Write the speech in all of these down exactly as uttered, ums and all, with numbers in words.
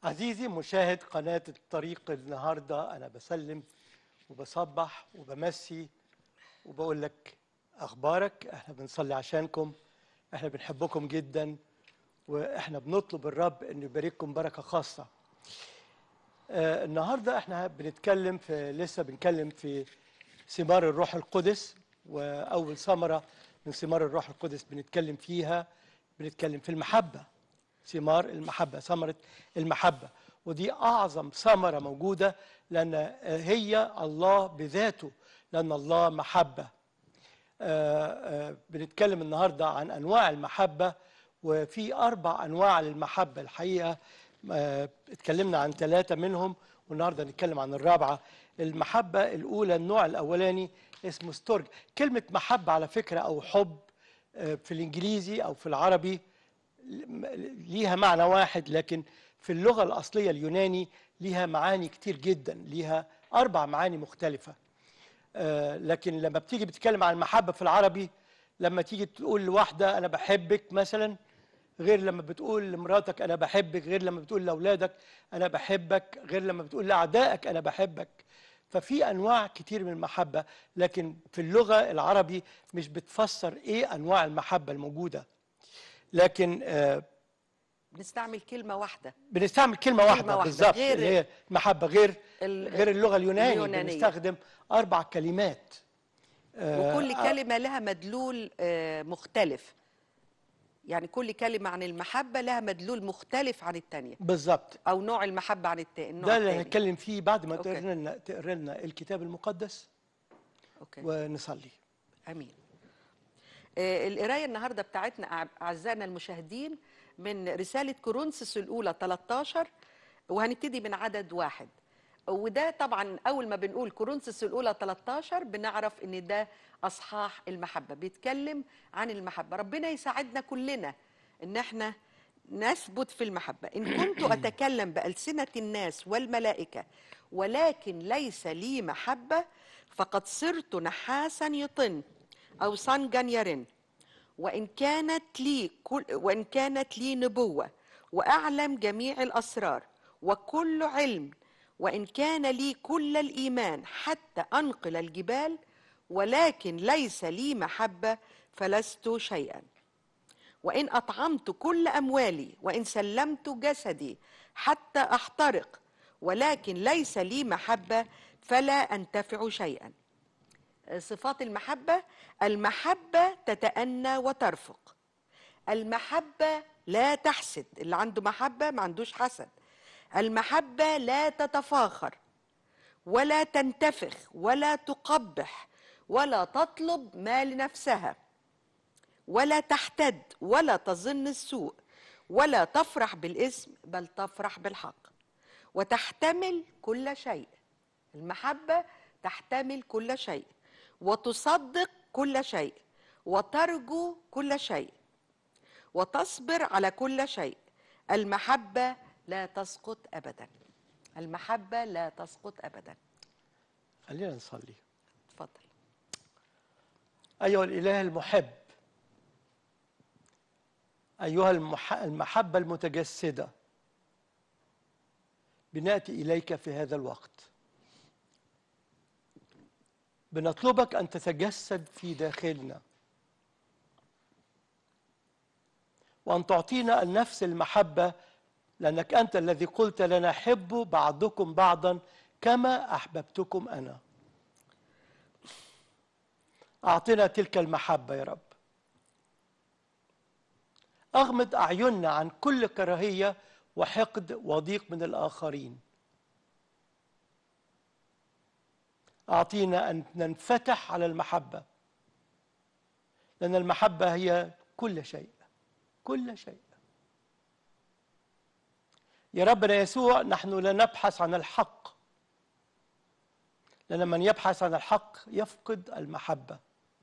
عزيزي مشاهد قناة الطريق، النهاردة أنا بسلم وبصبح وبمسي وبقول لك أخبارك. إحنا بنصلي عشانكم، إحنا بنحبكم جدا، وإحنا بنطلب الرب إنه يبارككم بركة خاصة. آه النهاردة إحنا بنتكلم في لسه بنتكلم في ثمار الروح القدس، وأول ثمرة من ثمار الروح القدس بنتكلم فيها بنتكلم في المحبة. ثمار المحبة، ثمرة المحبة، ودي أعظم ثمرة موجودة لأن هي الله بذاته، لأن الله محبة. آآ آآ بنتكلم النهاردة عن أنواع المحبة، وفي أربع أنواع للمحبة الحقيقة. اتكلمنا عن ثلاثة منهم، والنهاردة نتكلم عن الرابعة. المحبة الأولى، النوع الأولاني اسمه ستورج. كلمة محبة على فكرة أو حب في الإنجليزي أو في العربي ليها معنى واحد، لكن في اللغة الأصلية اليوناني ليها معاني كتير جدا، ليها أربع معاني مختلفة. آه لكن لما بتيجي بتتكلم عن المحبة في العربي، لما تيجي تقول لواحدة أنا بحبك مثلا، غير لما بتقول لمراتك أنا بحبك، غير لما بتقول لأولادك أنا بحبك، غير لما بتقول لأعدائك أنا بحبك. ففي أنواع كتير من المحبة، لكن في اللغة العربي مش بتفسر إيه أنواع المحبة الموجودة، لكن آه بنستعمل كلمة واحدة بنستعمل كلمة, كلمة واحدة, واحدة بالظبط، غير اللي هي المحبة. غير ال- غير اللغة اليوناني اليونانية. بنستخدم أربع كلمات. وكل آه كلمة لها مدلول آه، مختلف، يعني كل كلمة عن المحبة لها مدلول مختلف عن التانية، بالظبط. أو نوع المحبة عن التا- النوع ده اللي التاني. هنتكلم فيه بعد ما أوكي. تقرا لنا تقرا لنا الكتاب المقدس أوكي. ونصلي. أمين. آه، القراية النهاردة بتاعتنا أع- أعزائنا المشاهدين من رسالة كورنثوس الأولى ثلاثة عشر، وهنبتدي من عدد واحد. وده طبعا أول ما بنقول كورنثوس الأولى ثلاثة عشر بنعرف إن ده أصحاح المحبة، بيتكلم عن المحبة. ربنا يساعدنا كلنا إن احنا نثبت في المحبة. إن كنت أتكلم بألسنة الناس والملائكة ولكن ليس لي محبة، فقد صرت نحاسا يطن أو صنجا يرن. وإن كانت لي كل وإن كانت لي نبوة وأعلم جميع الأسرار وكل علم، وإن كان لي كل الإيمان حتى أنقل الجبال، ولكن ليس لي محبة فلست شيئا. وإن أطعمت كل أموالي وإن سلمت جسدي حتى أحترق، ولكن ليس لي محبة فلا أنتفع شيئا. صفات المحبة: المحبة تتأنى وترفق، المحبة لا تحسد، اللي عنده محبة ما عندوش حسد، المحبة لا تتفاخر ولا تنتفخ ولا تقبح ولا تطلب ما لنفسها ولا تحتد ولا تظن السوء ولا تفرح بالإثم بل تفرح بالحق، وتحتمل كل شيء. المحبة تحتمل كل شيء وتصدق كل شيء وترجو كل شيء وتصبر على كل شيء. المحبة لا تسقط أبدا. المحبة لا تسقط أبدا. خلينا نصلي. تفضل. أيها الإله المحب، أيها المح... المحبة المتجسدة، بنأتي إليك في هذا الوقت، بنطلبك أن تتجسد في داخلنا، وأن تعطينا النفس المحبة، لأنك أنت الذي قلت لنا حبوا بعضكم بعضا كما أحببتكم أنا. أعطنا تلك المحبة يا رب. أغمض أعيننا عن كل كراهية وحقد وضيق من الآخرين. أعطينا أن ننفتح على المحبة، لأن المحبة هي كل شيء، كل شيء. يا ربنا يسوع، نحن لا نبحث عن الحق، لأن من يبحث عن الحق يفقد المحبة،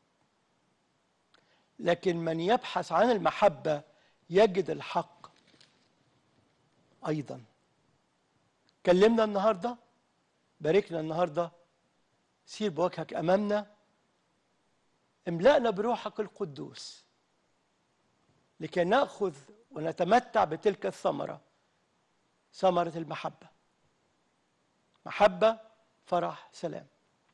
لكن من يبحث عن المحبة يجد الحق أيضا. كلمنا النهاردة، باركنا النهاردة، سير بوجهك أمامنا، املأنا بروحك القدوس لكي نأخذ ونتمتع بتلك الثمرة ثمرة المحبة. محبة، فرح، سلام.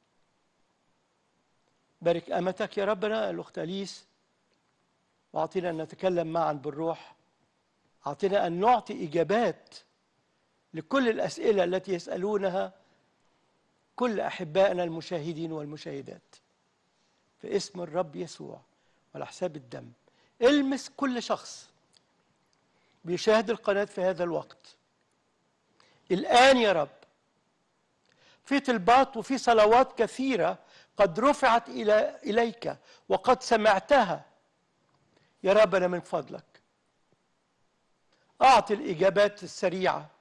بارك أمتك يا ربنا الأخت أليس، وأعطينا أن نتكلم معا بالروح. أعطينا أن نعطي إجابات لكل الأسئلة التي يسألونها كل أحبائنا المشاهدين والمشاهدات. في اسم الرب يسوع وعلى حساب الدم، المس كل شخص بيشاهد القناة في هذا الوقت الآن يا رب. في طلبات وفي صلوات كثيرة قد رفعت إلى إليك وقد سمعتها يا ربنا. من فضلك أعطي الإجابات السريعة.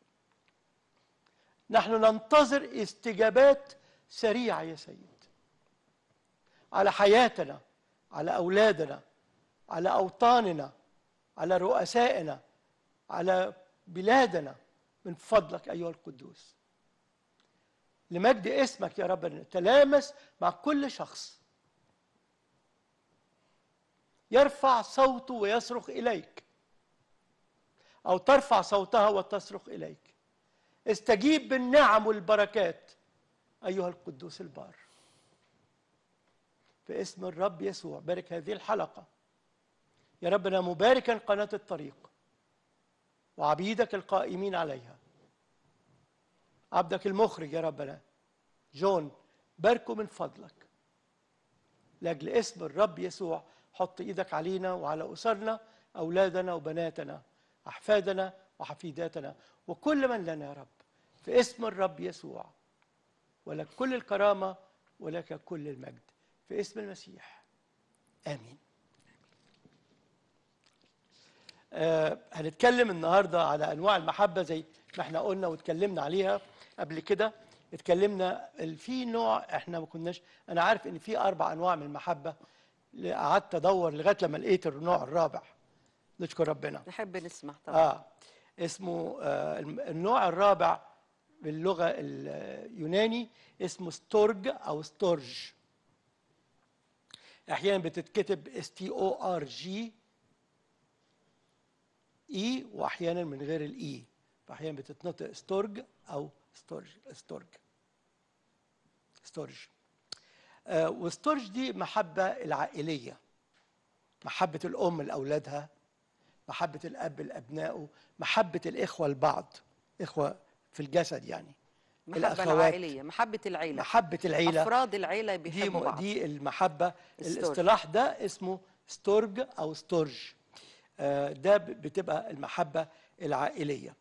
نحن ننتظر استجابات سريعة يا سيد على حياتنا، على أولادنا، على أوطاننا، على رؤسائنا، على بلادنا. من فضلك أيها القدوس، لمجد اسمك يا رب، نتلامس مع كل شخص يرفع صوته ويصرخ إليك، أو ترفع صوتها وتصرخ إليك. استجيب بالنعم والبركات أيها القدوس البار. في اسم الرب يسوع بارك هذه الحلقة يا ربنا، مباركا قناة الطريق وعبيدك القائمين عليها. عبدك المخرج يا ربنا جون، باركه من فضلك لأجل اسم الرب يسوع. حط إيدك علينا وعلى أسرنا، أولادنا وبناتنا، أحفادنا وحفيداتنا، وكل من لنا يا رب، في اسم الرب يسوع. ولك كل الكرامة ولك كل المجد في اسم المسيح، آمين. آه هنتكلم النهاردة على أنواع المحبة زي ما احنا قلنا واتكلمنا عليها قبل كده. اتكلمنا في نوع احنا ما كناش، انا عارف ان في اربع انواع من المحبة، قعدت ادور لغايه لما لقيت النوع الرابع. نشكر ربنا. نحب نسمع طبعا. اه اسمه آه النوع الرابع باللغه اليوناني اسمه ستورج او ستورج. احيانا بتتكتب اس تي او ار جي اي، واحيانا من غير الاي، فاحيانا بتتنطق ستورج او ستورج. ستورج ستورج آه والستورج دي محبه العائليه، محبه الام لاولادها، محبة الأب لأبنائه، محبة الإخوة لبعض، إخوة في الجسد يعني، محبة الأخوات، العائلية، محبة العيلة، محبة العيلة، أفراد العيلة دي بيحبوا بعض. دي المحبة. ستورج. الاصطلاح ده اسمه ستورج أو ستورج. آه ده بتبقى المحبة العائلية.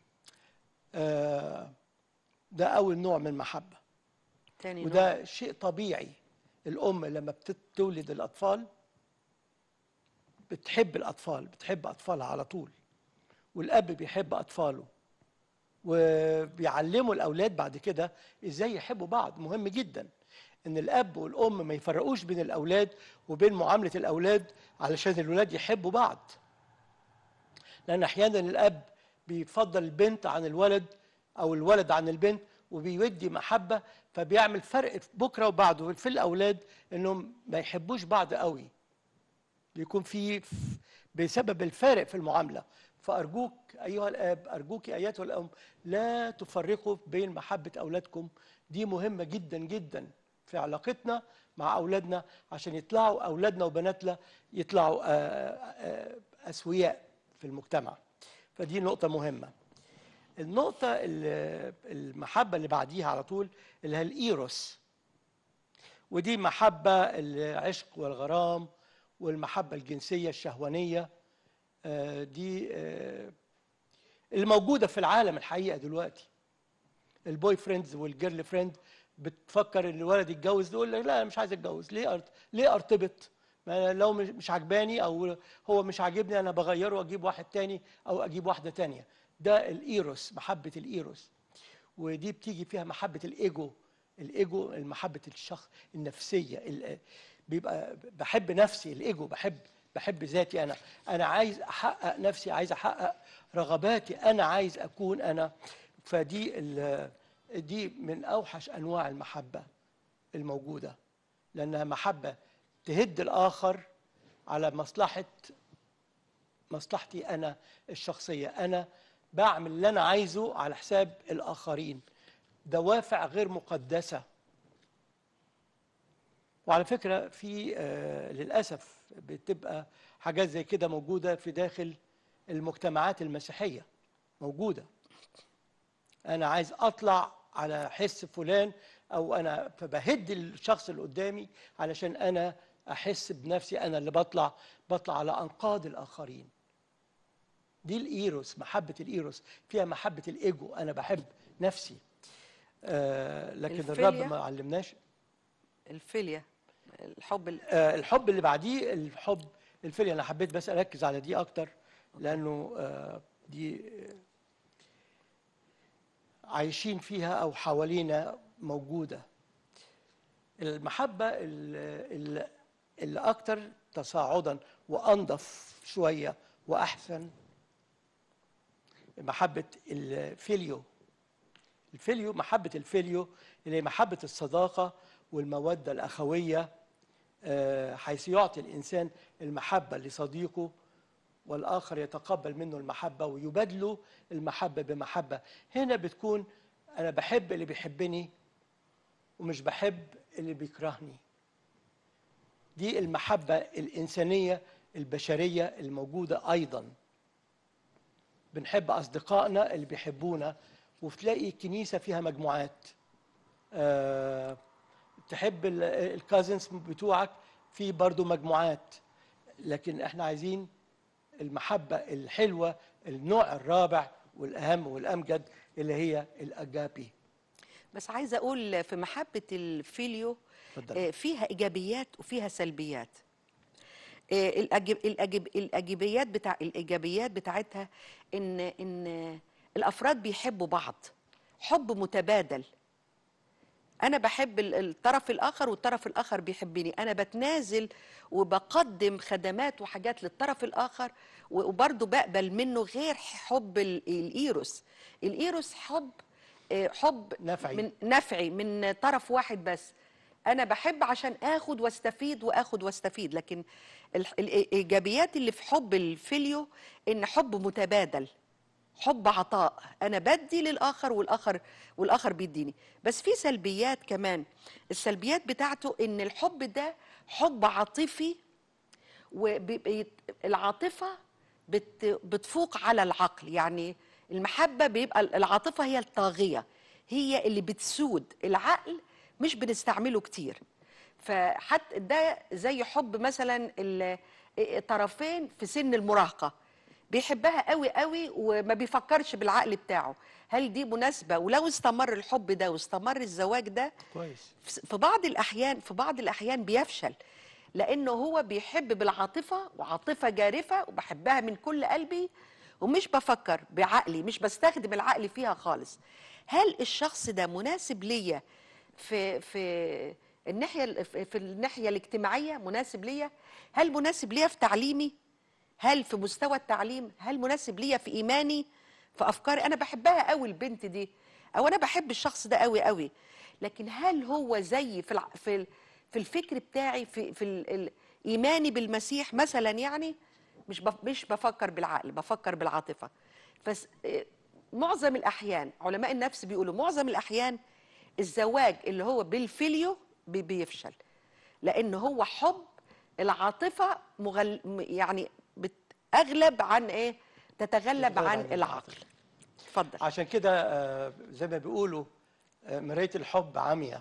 آه ده أول نوع من المحبة. تاني وده نوع. شيء طبيعي. الأم لما بتولد الأطفال بتحب الأطفال، بتحب أطفالها على طول، والأب بيحب أطفاله، وبيعلموا الأولاد بعد كده إزاي يحبوا بعض. مهم جدا إن الأب والأم ما يفرقوش بين الأولاد وبين معاملة الأولاد علشان الأولاد يحبوا بعض. لأن أحيانا الأب بيفضل البنت عن الولد أو الولد عن البنت وبيودي محبة، فبيعمل فرق بكرة وبعده في الأولاد إنهم ما يحبوش بعض قوي، بيكون في بسبب الفارق في المعاملة. فأرجوك أيها الآب، أرجوك أيتها الأم، لا تفرقوا بين محبة أولادكم. دي مهمة جدا جدا في علاقتنا مع أولادنا، عشان يطلعوا أولادنا وبناتنا يطلعوا أسوياء في المجتمع. فدي نقطة مهمة. النقطة المحبة اللي بعديها على طول اللي هي الإيروس، ودي محبة العشق والغرام والمحبة الجنسية الشهوانية. دي الموجودة في العالم الحقيقة دلوقتي. البوي فريندز والجيرل فريند بتفكر ان الولد يتجوز، يقول لك لا انا مش عايز اتجوز، ليه أرت... ليه ارتبط؟ ما لو مش عجباني او هو مش عاجبني انا بغيره واجيب واحد تاني او اجيب واحدة تانية. ده الايروس، محبة الايروس. ودي بتيجي فيها محبة الايجو. الايجو المحبة الشخص النفسية، ال... بيبقى بحب نفسي، الايجو، بحب بحب ذاتي انا، انا عايز احقق نفسي، عايز احقق رغباتي، انا عايز اكون انا. فدي دي من اوحش انواع المحبه الموجوده، لانها محبه تهد الاخر على مصلحه مصلحتي انا الشخصيه. انا بعمل اللي أنا عايزه على حساب الآخرين. دوافع غير مقدسة. وعلى فكرة في آه للأسف بتبقى حاجات زي كده موجودة في داخل المجتمعات المسيحية، موجودة. أنا عايز أطلع على حس فلان، أو أنا فبهد الشخص اللي قدامي علشان أنا أحس بنفسي أنا اللي بطلع بطلع على أنقاض الآخرين. دي الإيروس، محبة الإيروس فيها محبة الإيجو، أنا بحب نفسي. آه لكن الرب الفيليا. ما علمناش الفيليا، الحب ال... آه الحب اللي بعديه الحب الفيليا. أنا حبيت بس أركز على دي أكتر لأنه آه دي عايشين فيها أو حوالينا موجودة. المحبة اللي, اللي أكتر تصاعدا وأنظف شوية وأحسن محبة الفيليو. الفيليو، محبة الفيليو اللي هي محبة الصداقة والمودة الأخوية، حيث يعطي الإنسان المحبة لصديقه والآخر يتقبل منه المحبة ويبادله المحبة بمحبة. هنا بتكون أنا بحب اللي بيحبني ومش بحب اللي بيكرهني. دي المحبة الإنسانية البشرية الموجودة أيضا. بنحب أصدقائنا اللي بيحبونا، وتلاقي الكنيسة فيها مجموعات. أه تحب الكازنز بتوعك في برضو مجموعات. لكن احنا عايزين المحبة الحلوة، النوع الرابع والأهم والأمجد اللي هي الأجابي. بس عايزه اقول في محبه الفيليو اتفضل. فيها ايجابيات وفيها سلبيات. الأجب الأجب الايجابيات بتاع الايجابيات بتاعتها ان ان الافراد بيحبوا بعض حب متبادل. انا بحب الطرف الاخر والطرف الاخر بيحبني، انا بتنازل وبقدم خدمات وحاجات للطرف الاخر وبرضه بقبل منه، غير حب الايروس. الايروس حب حب نفعي. من نفعي من طرف واحد بس. انا بحب عشان اخد واستفيد واخد واستفيد. لكن الايجابيات اللي في حب الفيليو ان حب متبادل، حب عطاء، انا بدي للاخر والاخر والاخر بيديني. بس في سلبيات كمان. السلبيات بتاعته ان الحب ده حب عاطفي، والعاطفه بتفوق على العقل. يعني المحبه بيبقى العاطفه هي الطاغيه، هي اللي بتسود العقل، مش بنستعمله كتير. فحتى ده زي حب مثلا الطرفين في سن المراهقه، بيحبها قوي قوي وما بيفكرش بالعقل بتاعه. هل دي مناسبة؟ ولو استمر الحب ده واستمر الزواج ده كويس، في بعض الأحيان في بعض الأحيان بيفشل، لأنه هو بيحب بالعاطفة، وعاطفة جارفة وبحبها من كل قلبي ومش بفكر بعقلي، مش بستخدم العقل فيها خالص. هل الشخص ده مناسب ليا في في الناحية في الناحية الاجتماعية؟ مناسب ليا؟ هل مناسب ليا في تعليمي؟ هل في مستوى التعليم؟ هل مناسب ليا في إيماني، في أفكاري؟ أنا بحبها قوي البنت دي، أو أنا بحب الشخص ده قوي قوي، لكن هل هو زي في الع... في في الفكر بتاعي، في في ال... إيماني بالمسيح مثلا؟ يعني مش بف... مش بفكر بالعقل، بفكر بالعاطفة. فس معظم الأحيان علماء النفس بيقولوا معظم الأحيان الزواج اللي هو بالفيليو بي... بيفشل، لأن هو حب العاطفة مغل... يعني بتغلب عن ايه؟ تتغلب عن العقل. اتفضل. عشان كده زي ما بيقولوا مراية الحب عمياء،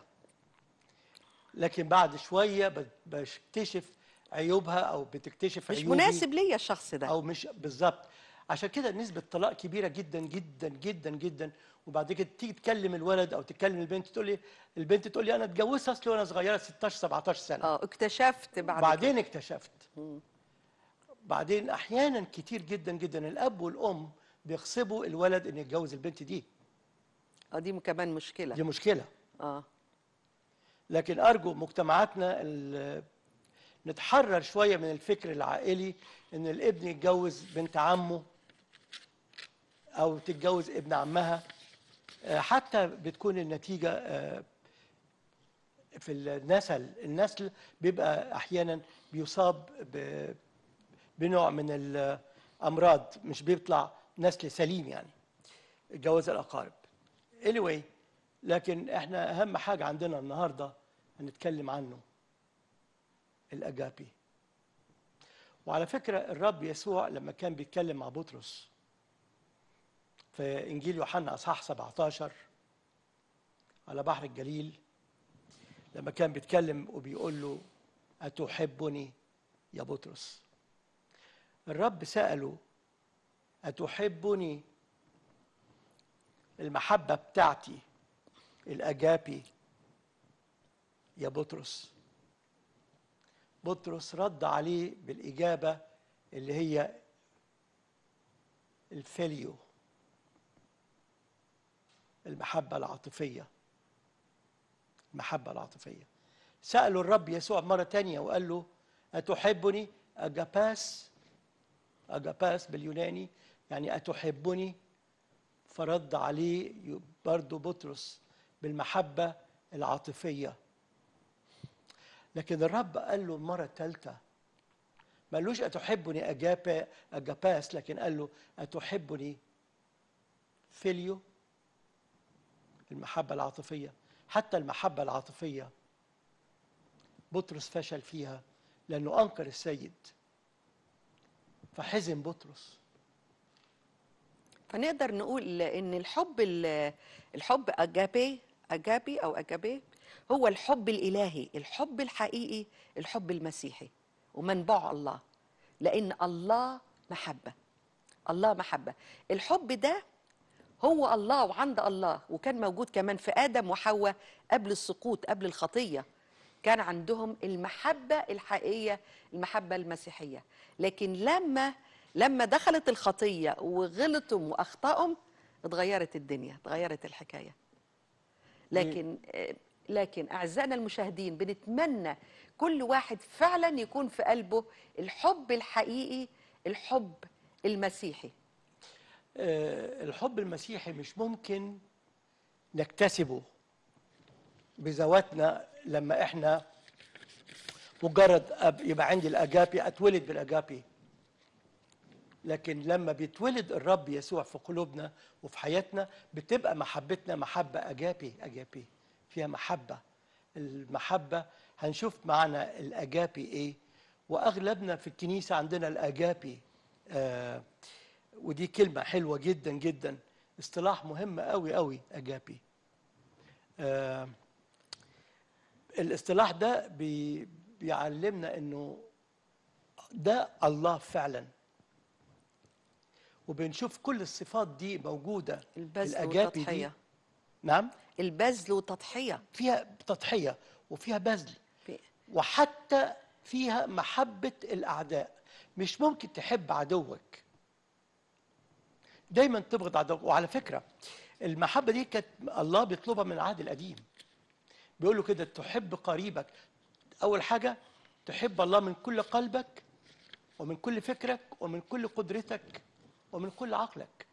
لكن بعد شوية بكتشف عيوبها أو بتكتشف مش عيوبي، مناسب ليا الشخص ده، أو مش بالظبط. عشان كده نسبة طلاق كبيرة جدا جدا جدا جدا. وبعد كده تيجي تكلم الولد أو تكلم البنت، تقول لي البنت تقول لي أنا اتجوزت أصلي وأنا صغيرة ستاشر سبعتاشر سنة. اه اكتشفت بعد بعدين كده. اكتشفت مم. بعدين أحيانا كتير جدا جدا الأب والأم بيغصبوا الولد إنه يتجوز البنت دي. اه دي كمان مشكلة. دي مشكلة. اه لكن أرجو مجتمعاتنا نتحرر شوية من الفكر العائلي إن الابن يتجوز بنت عمه أو تتجوز ابن عمها. حتى بتكون النتيجة في النسل النسل بيبقى أحيانا بيصاب بنوع من الأمراض، مش بيطلع نسل سليم يعني. جواز الاقارب. anyway لكن احنا اهم حاجه عندنا النهارده هنتكلم عنه الاجابي. وعلى فكره الرب يسوع لما كان بيتكلم مع بطرس في انجيل يوحنا اصحاح سبعة عشر على بحر الجليل، لما كان بيتكلم وبيقول له أتحبني يا بطرس، الرب سأله أتحبني المحبة بتاعتي الأجابي يا بطرس؟ بطرس رد عليه بالإجابة اللي هي الفيليو، المحبة العاطفية. المحبة العاطفية. سألوا الرب يسوع مرة تانية وقال له أتحبني؟ أجاباس، أجاباس باليوناني يعني أتحبني. فرد عليه برضو بطرس بالمحبة العاطفية. لكن الرب قال له المرة الثالثة ما قالوش أتحبني أجابا أجاباس، لكن قال له أتحبني فيليو، المحبة العاطفية. حتى المحبة العاطفية بطرس فشل فيها لأنه أنكر السيد فحزن بطرس. فنقدر نقول ان الحب الحب اجابي اجابي او اجابي هو الحب الالهي، الحب الحقيقي، الحب المسيحي ومنبعه الله، لان الله محبه. الله محبه. الحب ده هو الله وعند الله، وكان موجود كمان في ادم وحواء قبل السقوط، قبل الخطيه كان عندهم المحبه الحقيقيه، المحبه المسيحيه. لكن لما لما دخلت الخطيه وغلطوا واخطاهم اتغيرت الدنيا، اتغيرت الحكايه. لكن لكن اعزائنا المشاهدين بنتمنى كل واحد فعلا يكون في قلبه الحب الحقيقي، الحب المسيحي. الحب المسيحي مش ممكن نكتسبه بذواتنا. لما احنا مجرد يبقى عندي الاجابي اتولد بالاجابي، لكن لما بيتولد الرب يسوع في قلوبنا وفي حياتنا بتبقى محبتنا محبه اجابي اجابي فيها محبه. المحبه هنشوف معنا الاجابي ايه، واغلبنا في الكنيسه عندنا الاجابي. آه ودي كلمه حلوه جدا جدا، اصطلاح مهم قوي قوي اجابي. آه الاصطلاح ده بي بيعلمنا انه ده الله فعلا، وبنشوف كل الصفات دي موجوده في البذل الاجابي والتضحيه. دي. نعم، البذل وتضحيه، فيها تضحيه وفيها بذل، في وحتى فيها محبه الاعداء. مش ممكن تحب عدوك، دايما تبغض عدوك. وعلى فكره المحبه دي كانت الله بيطلبها من العهد القديم، بيقول له كده تحب قريبك. اول حاجه تحب الله من كل قلبك ومن كل فكرك ومن كل قدرتك ومن كل عقلك،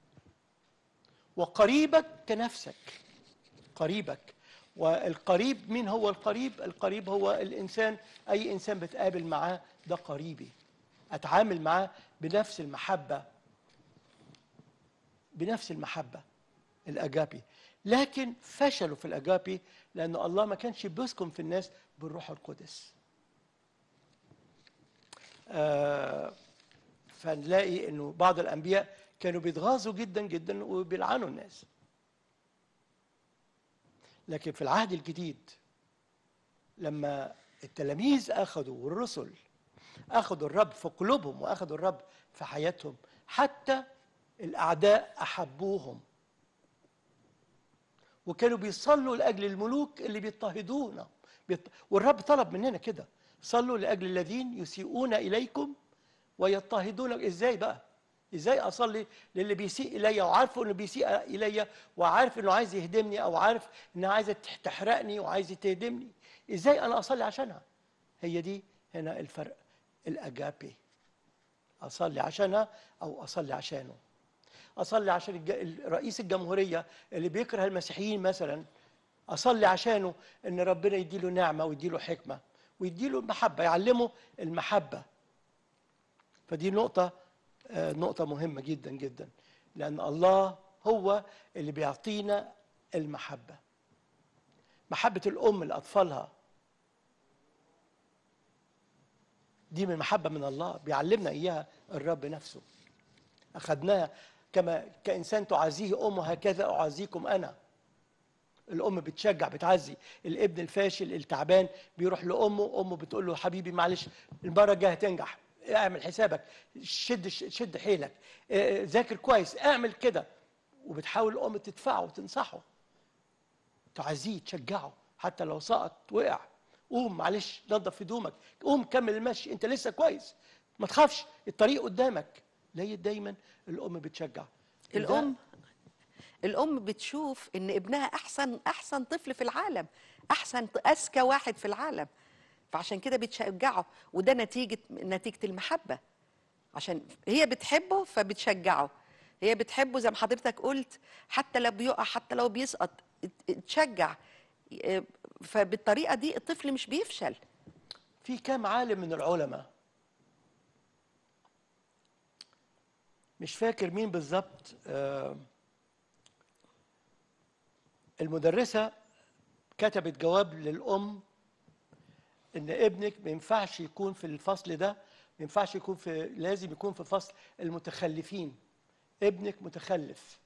وقريبك كنفسك. قريبك، والقريب مين هو القريب؟ القريب هو الإنسان، أي إنسان بتقابل معاه ده قريبي، أتعامل معاه بنفس المحبة، بنفس المحبة الأجابي. لكن فشلوا في الأجابي لأن الله ما كانش بيسكن في الناس بالروح القدس. آه فنلاقي انه بعض الانبياء كانوا بيتغاظوا جدا جدا وبيلعنوا الناس. لكن في العهد الجديد لما التلاميذ اخذوا والرسل اخذوا الرب في قلوبهم واخذوا الرب في حياتهم، حتى الاعداء احبوهم وكانوا بيصلوا لاجل الملوك اللي بيضطهدونا. والرب طلب مننا كده، صلوا لاجل الذين يسيئون اليكم ويضطهدونك. ازاي بقى؟ ازاي اصلي للي بيسيء الي وعارفه انه بيسيء الي وعارف انه عايز يهدمني او عارف انها عايزه تحرقني وعايزه تهدمني؟ ازاي انا اصلي عشانها؟ هي دي هنا الفرق، الاجابي. اصلي عشانها او اصلي عشانه. اصلي عشان رئيس الجمهوريه اللي بيكره المسيحيين مثلا، اصلي عشانه ان ربنا يديله نعمه ويديله حكمه ويديله المحبه، يعلمه المحبه. فدي نقطة نقطة مهمة جدا جدا، لأن الله هو اللي بيعطينا المحبة. محبة الأم لأطفالها دي من محبة من الله، بيعلمنا إياها الرب نفسه. أخذناها كما كإنسان تعزيه أمه هكذا أعزيكم أنا. الأم بتشجع بتعزي الابن الفاشل التعبان، بيروح لأمه، أمه بتقول له حبيبي معلش المرة الجاية هتنجح، اعمل حسابك، شد شد حيلك، ذاكر كويس، اعمل كده. وبتحاول الأم تدفعه وتنصحه، تعزيه تشجعه حتى لو سقط وقع. قوم معلش نظف هدومك، قوم كمل المشي، انت لسه كويس، ما تخافش الطريق قدامك. ليه دايما الأم بتشجع. الأم الأم بتشوف إن ابنها أحسن أحسن طفل في العالم، أحسن أذكى واحد في العالم، فعشان كده بتشجعه، وده نتيجة نتيجة المحبة. عشان هي بتحبه فبتشجعه، هي بتحبه زي ما حضرتك قلت، حتى لو بيقع حتى لو بيسقط تشجع. فبالطريقة دي الطفل مش بيفشل. في كام عالم من العلماء مش فاكر مين بالظبط، المدرسة كتبت جواب للأم إن ابنك ما ينفعش يكون في الفصل ده، ما ينفعش يكون في، لازم يكون في فصل المتخلفين، ابنك متخلف.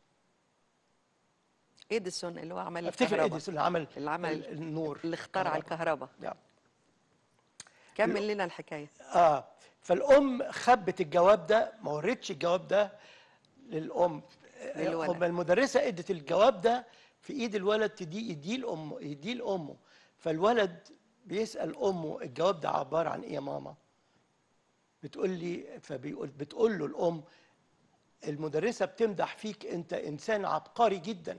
إديسون اللي هو عمل افتكر الكهرباء، إديسون اللي عمل اللي عمل النور، اللي اخترع الكهرباء. يعني. كمل لنا الحكاية. آه فالأم خبت الجواب ده، ما وريتش الجواب ده للأم. للولد. المدرسة ادت الجواب ده في ايد الولد، تدي يديه لامه، يديه لامه. فالولد بيسأل امه الجواب ده عبارة عن ايه يا ماما؟ بتقول لي، فبيقول بتقول له الام المدرسة بتمدح فيك، انت انسان عبقري جدا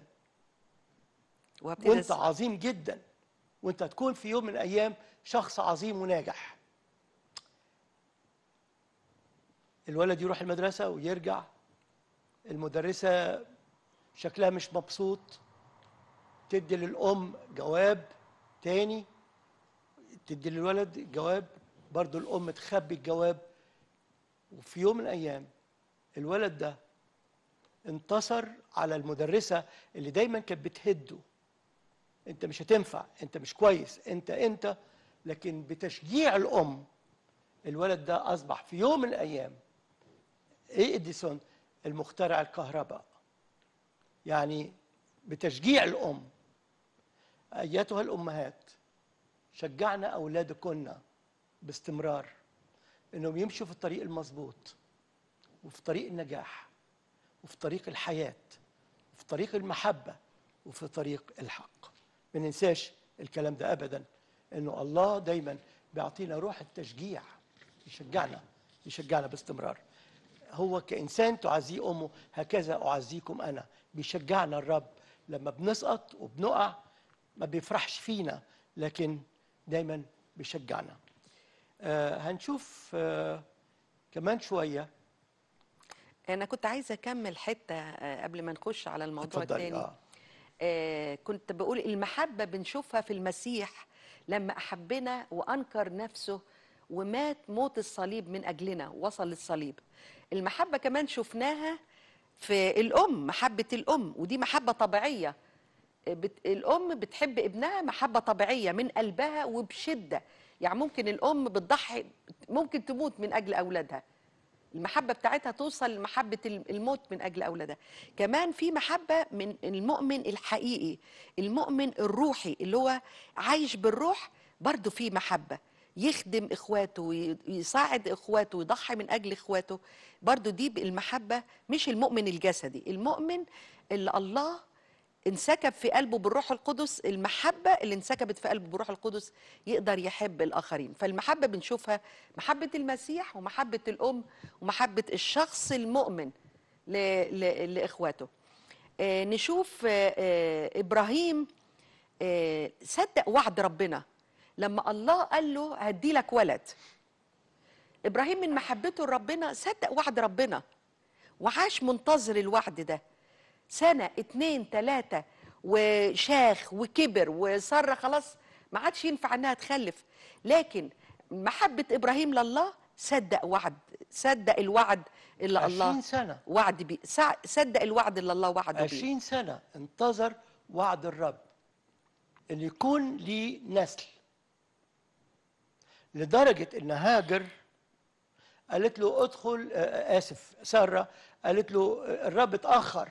وانت عظيم جدا، وانت هتكون في يوم من الايام شخص عظيم وناجح. الولد يروح المدرسة ويرجع، المدرسة شكلها مش مبسوط، تدي للأم جواب تاني، تدي للولد جواب، برضو الأم تخبي الجواب. وفي يوم من الأيام الولد ده انتصر على المدرسة اللي دايما كانت بتهده، انت مش هتنفع، انت مش كويس، انت انت لكن بتشجيع الأم الولد ده أصبح في يوم من الأيام ايه إديسون المخترع الكهرباء. يعني بتشجيع الأم. أيتها الأمهات شجعنا أولادكن باستمرار إنهم يمشوا في الطريق المظبوط، وفي طريق النجاح، وفي طريق الحياة، وفي طريق المحبة، وفي طريق الحق. ما ننساش الكلام ده أبدا، إنه الله دايما بيعطينا روح التشجيع، يشجعنا يشجعنا باستمرار. هو كإنسان تعزيه أمه هكذا أعزيكم أنا. بيشجعنا الرب لما بنسقط وبنقع، ما بيفرحش فينا لكن دايما بيشجعنا. آه هنشوف آه كمان شوية. أنا كنت عايزة أكمل حتة آه قبل ما نخش على الموضوع الثاني. آه. آه كنت بقول المحبة بنشوفها في المسيح لما أحبنا وأنكر نفسه ومات موت الصليب من أجلنا، وصل للصليب. المحبة كمان شفناها في الأم، محبة الأم، ودي محبة طبيعية. بت... الأم بتحب ابنها محبة طبيعية من قلبها وبشدة. يعني ممكن الأم بتضحي، ممكن تموت من أجل أولادها، المحبة بتاعتها توصل لمحبة الموت من أجل أولادها. كمان في محبة من المؤمن الحقيقي، المؤمن الروحي اللي هو عايش بالروح، برضو في محبة، يخدم إخواته ويساعد إخواته ويضحي من أجل إخواته. برضو دي المحبة، مش المؤمن الجسدي، المؤمن اللي الله انسكب في قلبه بالروح القدس، المحبة اللي انسكبت في قلبه بالروح القدس يقدر يحب الآخرين. فالمحبة بنشوفها محبة المسيح ومحبة الأم ومحبة الشخص المؤمن ل... ل... لإخواته. آه نشوف آه آه إبراهيم آه صدق وعد ربنا لما الله قال له هدي لك ولد. إبراهيم من محبته لربنا صدق وعد ربنا وعاش منتظر الوعد ده سنة اتنين تلاتة، وشاخ وكبر وصار خلاص ما عادش ينفع انها تخلف، لكن محبة ابراهيم لله صدق وعد، صدق الوعد اللي الله عشرين سنة وعد بيه، سع- صدق الوعد اللي الله وعده بيه. عشرين سنة انتظر وعد الرب اللي يكون ليه نسل، لدرجة إن هاجر قالت له ادخل، آه، آسف سارة قالت له آه، الرب اتأخر،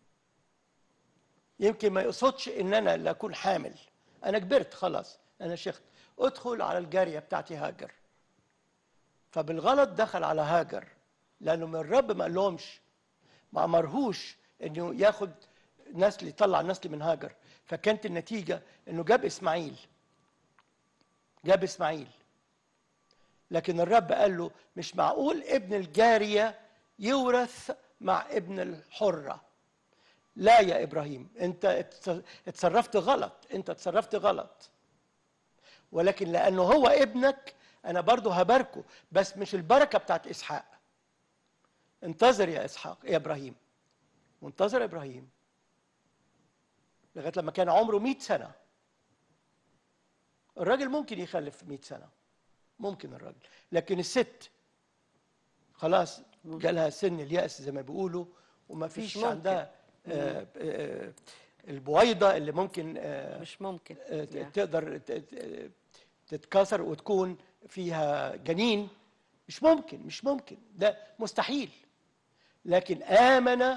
يمكن ما يقصدش إن أنا اللي أكون حامل، أنا كبرت خلاص، أنا شيخت، ادخل على الجارية بتاعتي هاجر. فبالغلط دخل على هاجر، لأنه من الرب ما قالهمش، ما أمرهوش إنه ياخد نسل، يطلع نسل من هاجر. فكانت النتيجة إنه جاب إسماعيل، جاب إسماعيل. لكن الرب قال له مش معقول ابن الجارية يورث مع ابن الحرة. لا يا إبراهيم، أنت اتصرفت غلط، أنت اتصرفت غلط، ولكن لأنه هو ابنك أنا برضو هباركه، بس مش البركة بتاعت إسحاق. انتظر يا إسحاق يا إبراهيم، منتظر إبراهيم لغاية لما كان عمره مئة سنة. الراجل ممكن يخلف مئة سنة، ممكن الراجل، لكن الست خلاص جالها سن اليأس زي ما بيقولوا، وما فيش عندها آه آه البويضة اللي ممكن آه مش ممكن آه تقدر تتكاثر وتكون فيها جنين. مش ممكن، مش ممكن، ده مستحيل. لكن آمن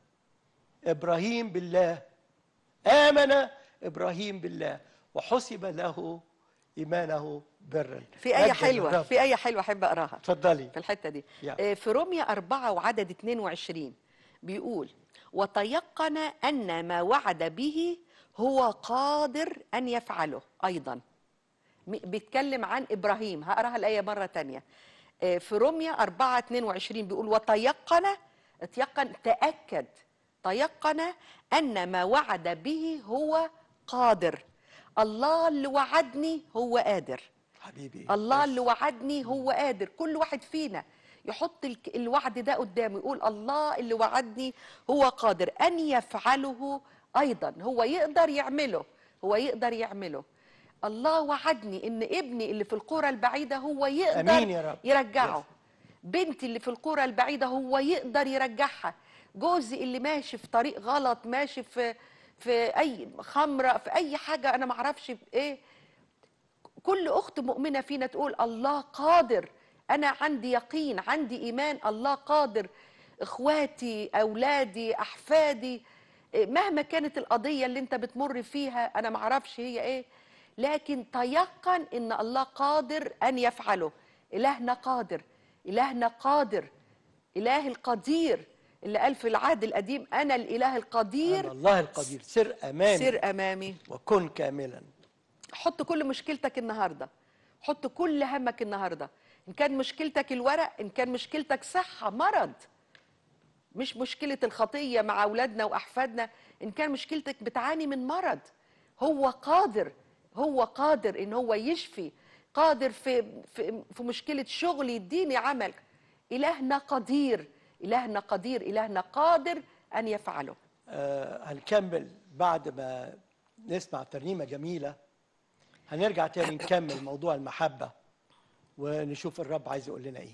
إبراهيم بالله، آمن إبراهيم بالله وحسب له إيمانه برا. في آية حلوة، في آية حلوة أحب أقراها. اتفضلي. في الحتة دي yeah. في رومية أربعة وعدد اثنين وعشرين بيقول وتيقن أن ما وعد به هو قادر أن يفعله أيضا. بيتكلم عن إبراهيم. هقراها الآية مرة تانية. في رومية أربعة اثنين وعشرين بيقول وتيقن، تيقن تأكد، تيقن أن ما وعد به هو قادر. الله اللي وعدني هو قادر حبيبي، الله اللي وعدني هو قادر. كل واحد فينا يحط الوعد ده قدامه، يقول الله اللي وعدني هو قادر أن يفعله أيضا. هو يقدر يعمله، هو يقدر يعمله. الله وعدني إن ابني اللي في القرى البعيدة هو يقدر أمين يا رب. يرجعه. بنتي اللي في القرى البعيدة هو يقدر يرجعها. جوزي اللي ماشي في طريق غلط، ماشي في في أي خمرة، في أي حاجة أنا معرفش إيه، كل أخت مؤمنة فينا تقول الله قادر. أنا عندي يقين، عندي إيمان، الله قادر. إخواتي، أولادي، أحفادي، مهما كانت القضية اللي أنت بتمر فيها أنا معرفش هي إيه، لكن تيقن إن الله قادر أن يفعله. إلهنا قادر، إلهنا قادر، إله القدير اللي قال في العهد القديم أنا الإله القدير، أنا الله القدير، سر أمامي سر أمامي وكن كاملا. حط كل مشكلتك النهارده، حط كل همك النهارده، ان كان مشكلتك الورق، ان كان مشكلتك صحه، مرض، مش مشكله الخطيه مع اولادنا واحفادنا، ان كان مشكلتك بتعاني من مرض، هو قادر، هو قادر ان هو يشفي، قادر في في, في مشكله شغل يديني عمل. الهنا قدير، الهنا قدير، الهنا قادر ان يفعله. آه هنكمل بعد ما نسمع ترنيمه جميله، هنرجع تاني نكمل موضوع المحبة ونشوف الرب عايز يقول لنا ايه.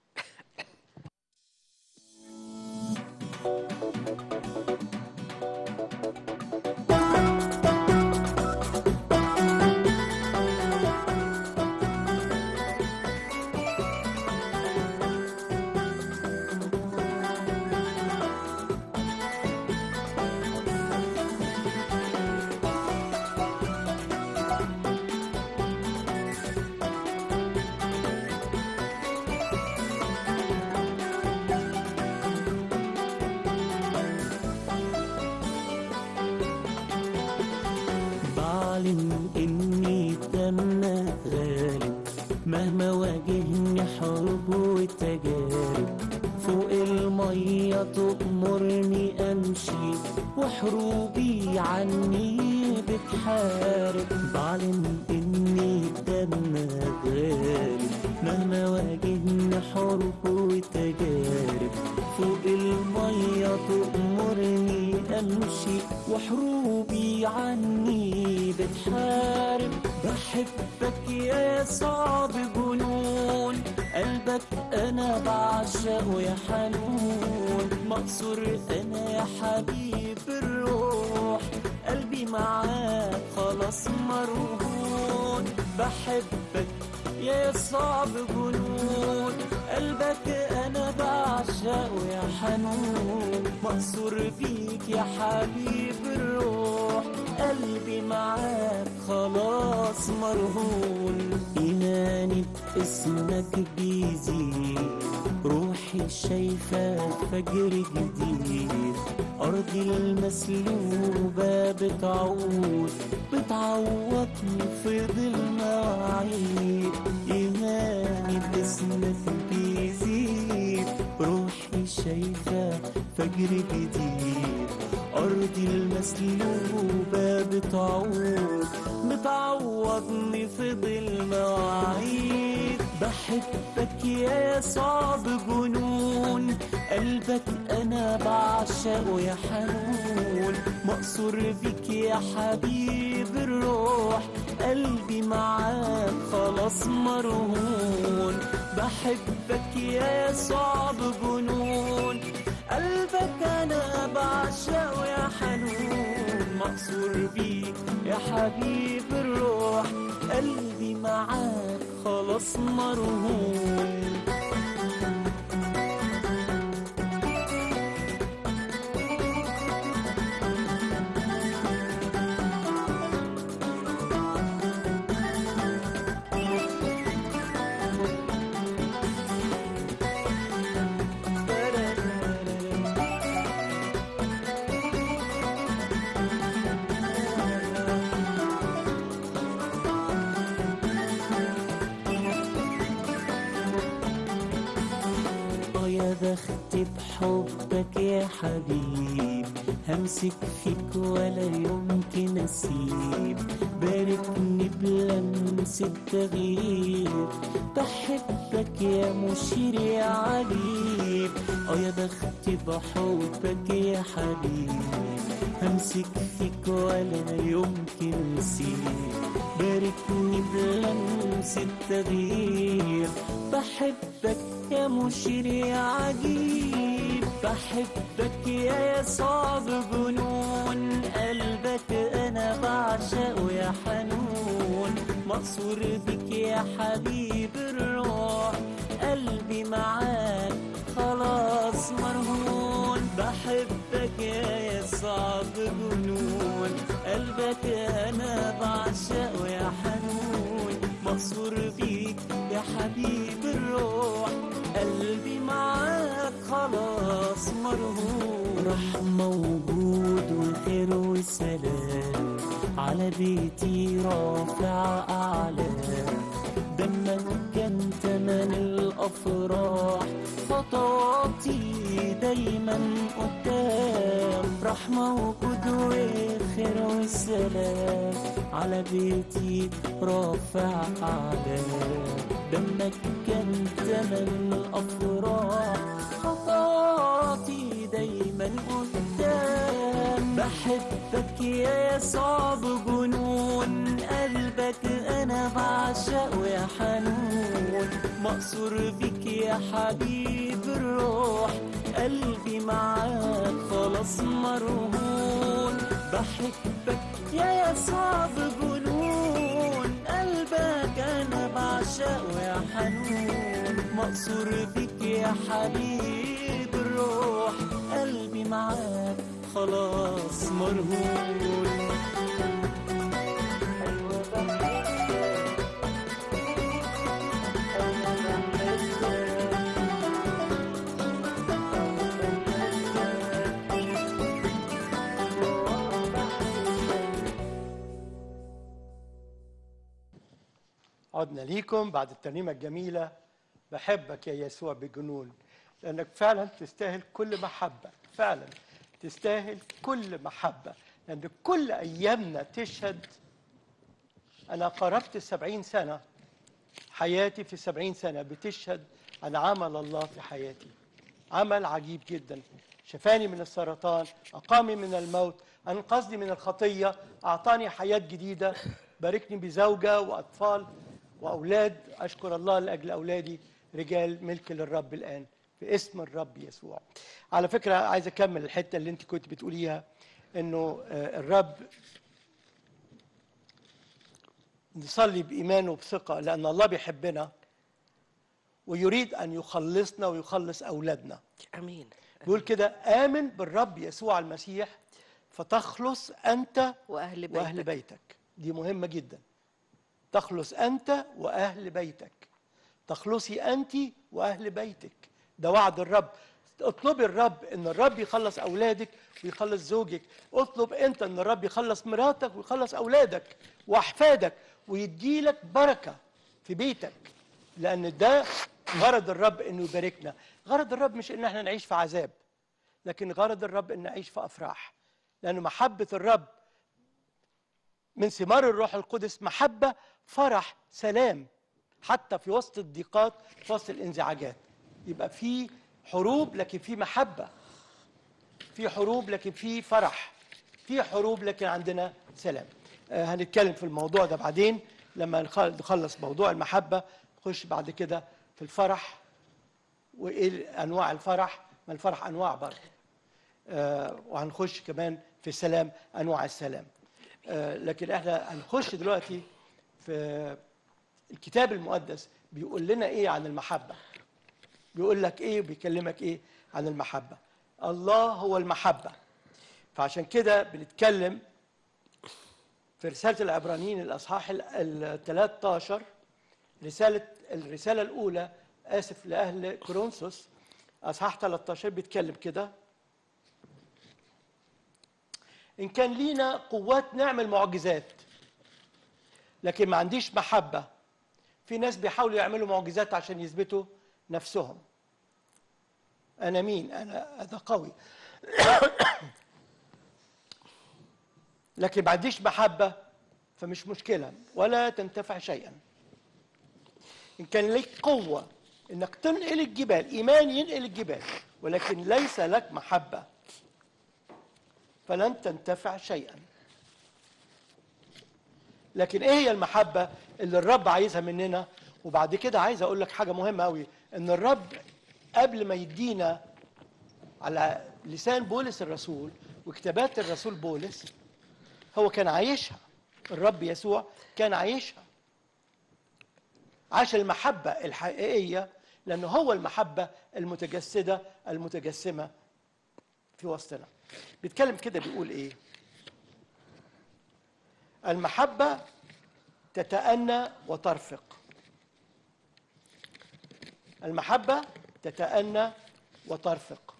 إني دمك غالب مهما واجهني حروب وتجارب، فوق المية تأمرني أمشي وحروبي عني بتحارب. بعلن إني دمك غالب مهما واجهني حروب وتجارب، فوق المية تأمرني أمشي وحروبي عني بتحارب. بحبك يا صعب جنون، قلبك أنا بعشقه يا حنون، مقصور أنا يا حبيب الروح، قلبي معاك خلاص مرهون، بحبك يا صعب جنون، قلبك أنا بعشقه يا حنون، مقصور بيك يا حبيب الروح، قلبي معاك خلاص مرهون. إيماني باسمك بيزيد، روحي شايفة فجر جديد، أرضي المسلوبة بتعود، بتعوضني في ظل مواعيد. إيماني باسمك بيزيد، روحي شايفة فجر جديد، أرضي المسلوبة بتعود، بتعوضني في ظل مواعيد. بحبك يا صعب جنون، قلبك أنا بعشقه يا حنون، مقصور بك يا حبيب الروح، قلبي معاك خلاص مرهون. بحبك يا صعب جنون، قلبك أنا بعشقه يا حنون، مقصور بيك يا حبيب الروح، قلبي معاك خلاص مرهون. يا بختي بحبك يا حبيب، همسك فيك ولا يمكن اسيب، باركني بلمسة تغيير، بحبك يا مشير يا عليم. اه يا بختي بحبك يا حبيب، همسك فيك ولا يمكن اسيب، باركني بلمسة تغيير، بحبك يا مشير يا عجيب. بحبك يا صعب جنون، قلبك أنا بعشقه يا حنون، مقصور بك يا حبيب الروح، قلبي معاك خلاص مرهون. بحبك يا صعب جنون، قلبك أنا بعشقه يا حنون، مقصور بيك يا حبيب الروح، قلبي معاك خلاص مرهون. رحمة وجود وخير وسلام على بيتي رافع أعلام، دمك كان تمن الأفراح، خطواتي دايما قدام. رحمة وجود وخير وسلام على بيتي رافع أعلام، دمك كان تمن الأفراح، خطواتي دايما قدام. بحبك يا صعب جنون، قلبك أنا بعشقه يا حنون، مقصور بك يا حبيب الروح، قلبي معاك خلاص مرهون. بحبك يا صعب جنون، قلبك أنا بعشقه يا حنون، مقصور بك يا حبيب الروح، قلبي معاك خلاص مرهون. عدنا ليكم بعد الترنيمة الجميلة بحبك يا يسوع بجنون، لأنك فعلا تستاهل كل محبة، فعلا تستاهل كل محبة، لأن كل أيامنا تشهد. أنا قربت السبعين سنة، حياتي في السبعين سنة بتشهد عن عمل الله في حياتي، عمل عجيب جدا. شفاني من السرطان، أقامي من الموت، أنقذني من الخطية، أعطاني حياة جديدة، باركني بزوجة وأطفال وأولاد. أشكر الله لأجل أولادي رجال ملك للرب الآن في اسم الرب يسوع. على فكرة عايز أكمل الحتة اللي أنت كنت بتقوليها، إنه الرب نصلي بإيمان وبثقة لأن الله بيحبنا ويريد أن يخلصنا ويخلص أولادنا. امين. بيقول كده: آمن بالرب يسوع المسيح فتخلص أنت واهل بيتك. وأهل بيتك. دي مهمة جدا. تخلص أنت وأهل بيتك. تخلصي أنت وأهل بيتك. ده وعد الرب. اطلبي الرب ان الرب يخلص اولادك ويخلص زوجك. اطلب انت ان الرب يخلص مراتك ويخلص اولادك واحفادك ويديلك بركه في بيتك، لان ده غرض الرب انه يباركنا. غرض الرب مش ان احنا نعيش في عذاب، لكن غرض الرب ان نعيش في افراح، لان محبه الرب من ثمار الروح القدس محبه، فرح، سلام، حتى في وسط الضيقات، في وسط الانزعاجات. يبقى في حروب لكن في محبة، في حروب لكن في فرح، في حروب لكن عندنا سلام. آه هنتكلم في الموضوع ده بعدين لما نخلص موضوع المحبة، نخش بعد كده في الفرح وإيه أنواع الفرح. ما الفرح أنواع برضه. آه وهنخش كمان في السلام، أنواع السلام. آه لكن احنا هنخش دلوقتي في الكتاب المقدس بيقول لنا إيه عن المحبة. بيقول لك ايه وبيكلمك ايه عن المحبه. الله هو المحبه. فعشان كده بنتكلم في رساله العبرانيين الاصحاح ال ثلاثة عشر، رساله الرساله الاولى اسف لاهل كورنثوس اصحاح ثلاثة عشر، بيتكلم كده: ان كان لينا قوات نعمل معجزات لكن ما عنديش محبه. في ناس بيحاولوا يعملوا معجزات عشان يثبتوا نفسهم. أنا مين؟ أنا هذا قوي. لكن ما عنديش محبة فمش مشكلة ولا تنتفع شيئا. إن كان لك قوة إنك تنقل الجبال، إيمان ينقل الجبال، ولكن ليس لك محبة فلن تنتفع شيئا. لكن إيه هي المحبة اللي الرب عايزها مننا؟ وبعد كده عايز أقول لك حاجة مهمة أوي، إن الرب قبل ما يدينا على لسان بولس الرسول وكتابات الرسول بولس، هو كان عايشها. الرب يسوع كان عايشها، عاش المحبة الحقيقية، لأنه هو المحبة المتجسدة المتجسمة في وسطنا. بيتكلم كده بيقول إيه؟ المحبة تتأنى وترفق. المحبة تتأنى وترفق.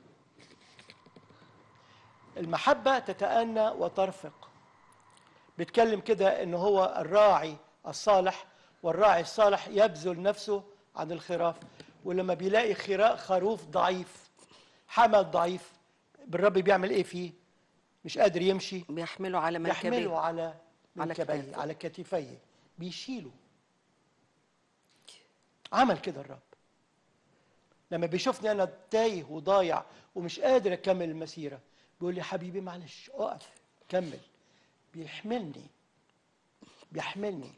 المحبة تتأنى وترفق. بيتكلم كده إن هو الراعي الصالح، والراعي الصالح يبذل نفسه عن الخراف. ولما بيلاقي خروف ضعيف، حمل ضعيف، بالرب بيعمل إيه فيه؟ مش قادر يمشي، بيحمله على منكبيه، يحمله على على منكبيه، كتافه. على كتفيه، بيشيله. عمل كده الرب. لما بيشوفني أنا تايه وضايع ومش قادر أكمل المسيرة، بيقول لي: حبيبي معلش اقف كمل. بيحملني بيحملني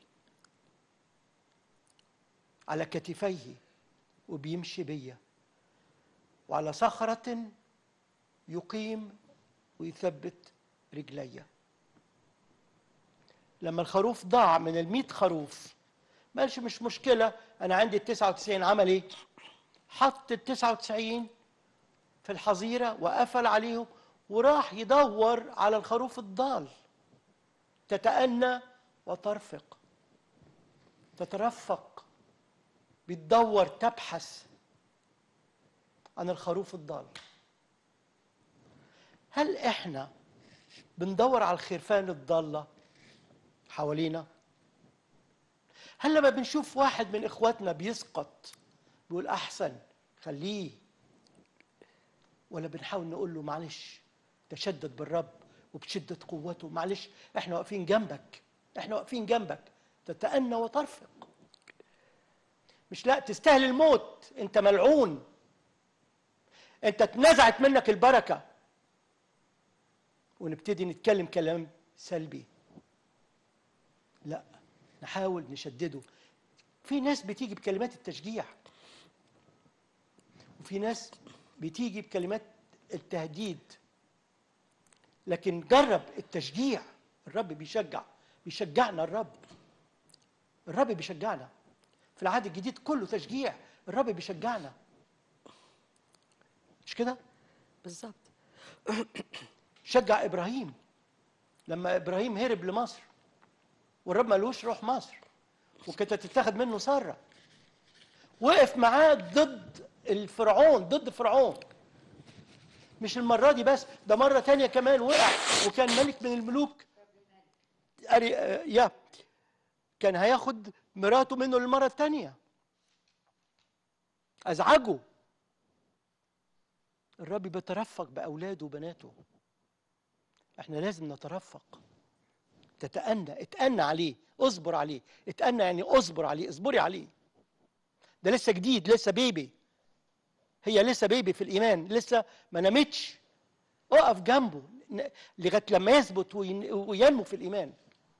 على كتفيه وبيمشي بيا، وعلى صخرة يقيم ويثبت رجلي. لما الخروف ضاع من المئة خروف، ما قالش مش مشكلة أنا عندي التسعة وتسعين. عمل إيه؟ حط التسعة وتسعين في الحظيرة وقفل عليهم وراح يدور على الخروف الضال. تتأنى وترفق، تترفق، بتدور، تبحث عن الخروف الضال. هل احنا بندور على الخرفان الضالة حوالينا؟ هل لما بنشوف واحد من اخواتنا بيسقط بيقول احسن خليه، ولا بنحاول نقول له معلش تشدد بالرب وبشدة قوته، معلش احنا واقفين جنبك، احنا واقفين جنبك، تتأنى وترفق. مش لا تستاهل الموت، انت ملعون، انت اتنزعت منك البركة، ونبتدي نتكلم كلام سلبي. لا، نحاول نشدده. في ناس بتيجي بكلمات التشجيع، وفي ناس بتيجي بكلمات التهديد، لكن جرب التشجيع. الرب بيشجع، بيشجعنا الرب الرب بيشجعنا في العهد الجديد كله تشجيع. الرب بيشجعنا، مش كده؟ بالظبط. شجع ابراهيم لما ابراهيم هرب لمصر والرب ما قالوش روح مصر وكانت تتاخد منه ساره، وقف معاه ضد الفرعون، ضد فرعون. مش المره دي بس، ده مره تانية كمان وقع وكان ملك من الملوك أري... يا كان هياخد مراته منه للمره الثانيه، ازعجه. الرب بيترفق باولاده وبناته. احنا لازم نترفق، تتأنى، اتأنى عليه، اصبر عليه. اتأنى يعني اصبر عليه، اصبري عليه. ده لسه جديد، لسه بيبي، هي لسه بيبي في الايمان، لسه ما نامتش. اقف جنبه لغايه لما يثبت وينمو في الايمان.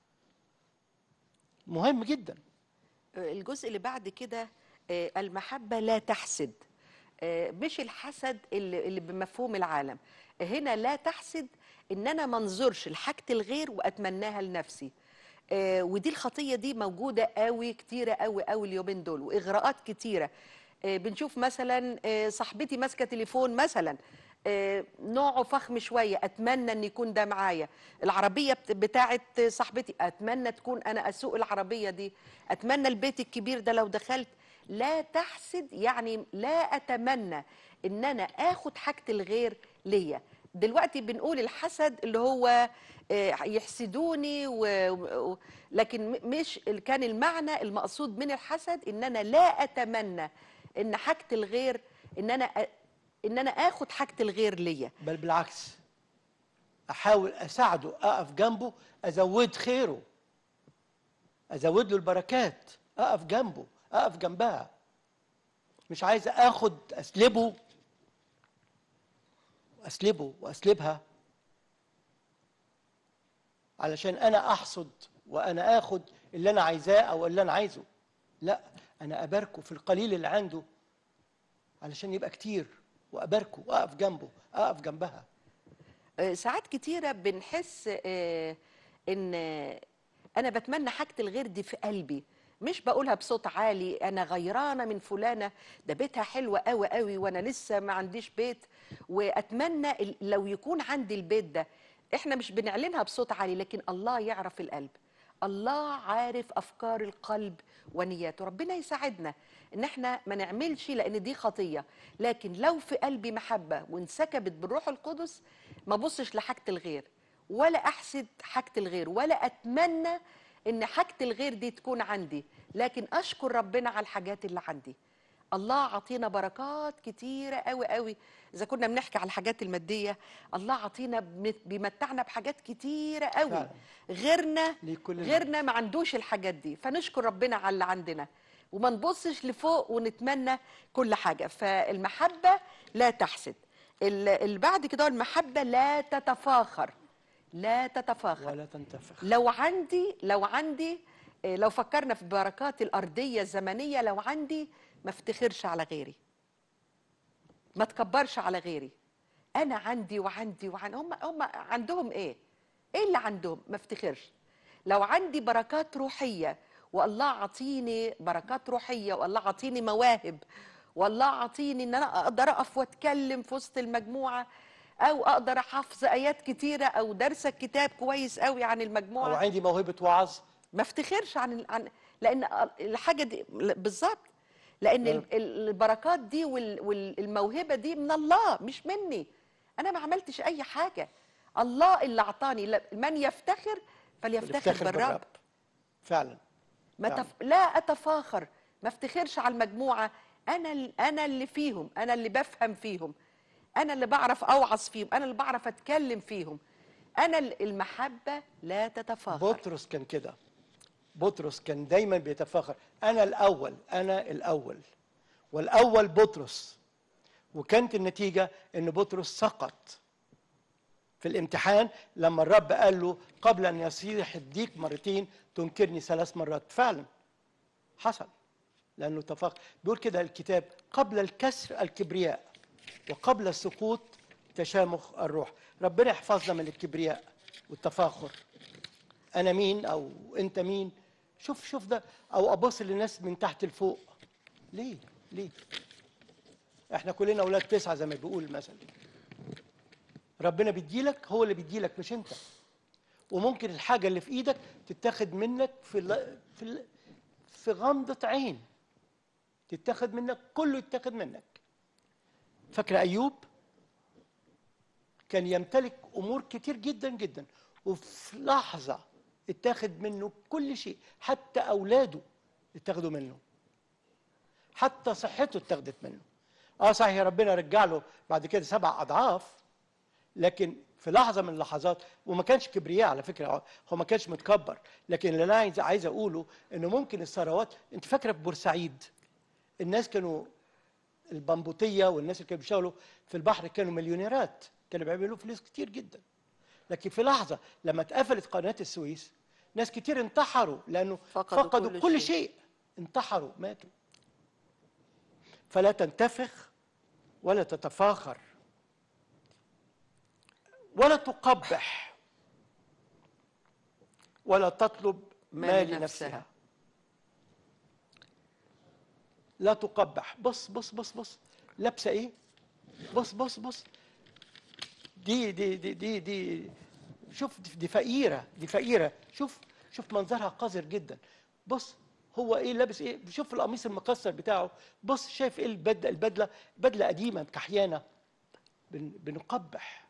مهم جدا. الجزء اللي بعد كده المحبة لا تحسد، مش الحسد اللي, اللي بمفهوم العالم. هنا لا تحسد ان انا ما انظرش لحاجة الغير واتمناها لنفسي. ودي الخطية دي موجودة قوي، كتيرة قوي قوي اليومين دول، واغراءات كتيرة. بنشوف مثلا صاحبتي ماسكة تليفون مثلا نوعه فخم شوية، اتمنى ان يكون ده معايا. العربية بتاعت صاحبتي اتمنى تكون انا اسوق العربية دي. اتمنى البيت الكبير ده لو دخلت. لا تحسد يعني لا اتمنى ان انا اخد حاجة الغير ليا. دلوقتي بنقول الحسد اللي هو يحسدوني و... لكن مش كان المعنى المقصود من الحسد ان انا لا اتمنى ان حاجة الغير، ان انا أ... ان انا اخد حاجة الغير ليا، بل بالعكس احاول اساعده، اقف جنبه، ازود خيره، ازود له البركات، اقف جنبه، اقف جنبها. مش عايز اخد اسلبه اسلبه واسلبها علشان انا احصد وانا اخد اللي انا عايزاه او اللي انا عايزه. لا، انا اباركه في القليل اللي عنده علشان يبقى كتير، واباركه واقف جنبه، اقف جنبها. ساعات كتيرة بنحس ان انا بتمنى حاجة الغير دي في قلبي، مش بقولها بصوت عالي. انا غيرانة من فلانة، ده بيتها حلوة قوي قوي وانا لسه ما عنديش بيت، واتمنى لو يكون عندي البيت ده. احنا مش بنعلنها بصوت عالي، لكن الله يعرف القلب. الله عارف افكار القلب ونياته. ربنا يساعدنا ان احنا ما نعملش، لان دي خطية. لكن لو في قلبي محبة وانسكبت بالروح القدس، ما بصش لحاجة الغير، ولا احسد حاجة الغير، ولا اتمنى ان حاجة الغير دي تكون عندي، لكن اشكر ربنا على الحاجات اللي عندي. الله عطينا بركات كتيرة قوي قوي. إذا كنا بنحكي على الحاجات المادية، الله عطينا بيمتعنا بحاجات كتيرة قوي فعلا. غيرنا غيرنا ما عندوش الحاجات دي، فنشكر ربنا على اللي عندنا وما نبصش لفوق ونتمنى كل حاجة. فالمحبة لا تحسد. اللي بعد كده المحبة لا تتفاخر، لا تتفاخر ولا تنتفخ. لو عندي لو عندي لو فكرنا في بركات الأرضية الزمنية، لو عندي ما افتخرش على غيري، ما تكبرش على غيري. انا عندي وعندي وعندي، هم هم عندهم ايه ايه اللي عندهم؟ ما افتخرش. لو عندي بركات روحيه، والله عطيني بركات روحيه، والله عطيني مواهب، والله عطيني ان انا اقدر اقف واتكلم في وسط المجموعه، او اقدر احفظ ايات كتيره، او درس كتاب كويس قوي عن المجموعه، او عندي موهبه وعظ، ما افتخرش عن عن لان الحاجه دي بالظبط، لان البركات دي والموهبه دي من الله مش مني. انا ما عملتش اي حاجه، الله اللي اعطاني. من يفتخر فليفتخر بالرب. بالرب فعلا, ما فعلا. تف... لا اتفاخر، ما افتخرش على المجموعه. انا انا اللي فيهم، انا اللي بفهم فيهم، انا اللي بعرف اوعظ فيهم، انا اللي بعرف اتكلم فيهم. انا المحبه لا تتفاخر. بطرس كان كده، بطرس كان دايما بيتفاخر، انا الاول، انا الاول، والاول بطرس. وكانت النتيجه ان بطرس سقط في الامتحان لما الرب قال له قبل ان يصيح الديك مرتين تنكرني ثلاث مرات. فعلا حصل، لانه تفاخر. بيقول كده الكتاب: قبل الكسر الكبرياء وقبل السقوط تشامخ الروح. ربنا يحفظنا من الكبرياء والتفاخر. انا مين او انت مين؟ شوف شوف ده، او ابص للناس من تحت لفوق. ليه ليه؟ احنا كلنا اولاد تسعه زي ما بيقول مثلا. ربنا بيديلك، هو اللي بيديلك مش انت. وممكن الحاجه اللي في ايدك تتاخد منك في ال في ال في غمضه عين، تتاخد منك، كله يتاخد منك. فاكر ايوب؟ كان يمتلك امور كتير جدا جدا، وفي لحظه اتاخد منه كل شيء، حتى اولاده اتاخدوا منه، حتى صحته اتاخدت منه. اه صحيح، ربنا رجع له بعد كده سبع اضعاف، لكن في لحظه من اللحظات. وما كانش كبرياء على فكره، هو ما كانش متكبر. لكن اللي انا عايز عايز اقوله انه ممكن الثروات. انت فاكره في بورسعيد الناس كانوا البمبوطيه والناس اللي كانوا بيشتغلوا في البحر كانوا مليونيرات، كانوا بيعملوا فلوس كتير جدا. لكن في لحظه لما اتقفلت قناه السويس ناس كتير انتحروا، لانه فقدوا فقدوا كل كل شيء. شيء. انتحروا، ماتوا. فلا تنتفخ ولا تتفاخر ولا تقبح ولا تطلب ما ما لنفسها. لنفسها. لا تقبح. بص بص بص بص لابسه ايه؟ بص بص بص دي دي دي دي دي شوف، دي فقيره، دي فقيره. شوف شوف منظرها قذر جدا. بص هو ايه لابس ايه؟ شوف القميص المكسر بتاعه. بص شايف ايه البدله؟ البدله بدله قديمه كحيانه. بن بنقبح.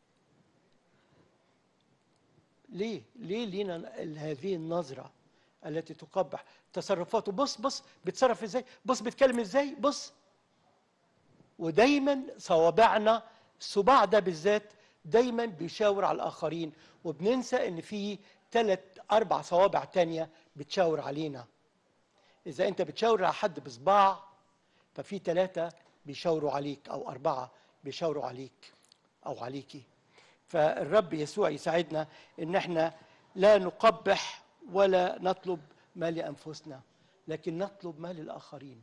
ليه؟ ليه لينا هذه النظرة التي تقبح تصرفاته؟ بص بص بيتصرف ازاي، بص بيتكلم ازاي، بص. ودايما صوابعنا، الصباع ده بالذات دايما بيشاور على الآخرين، وبننسى ان في ثلاث أربع صوابع تانية بتشاور علينا. إذا أنت بتشاور على حد بصباع ففي ثلاثة بيشاوروا عليك، أو أربعة بيشاوروا عليك أو عليكي. فالرب يسوع يساعدنا ان احنا لا نقبح ولا نطلب ما لانفسنا، لكن نطلب ما للاخرين.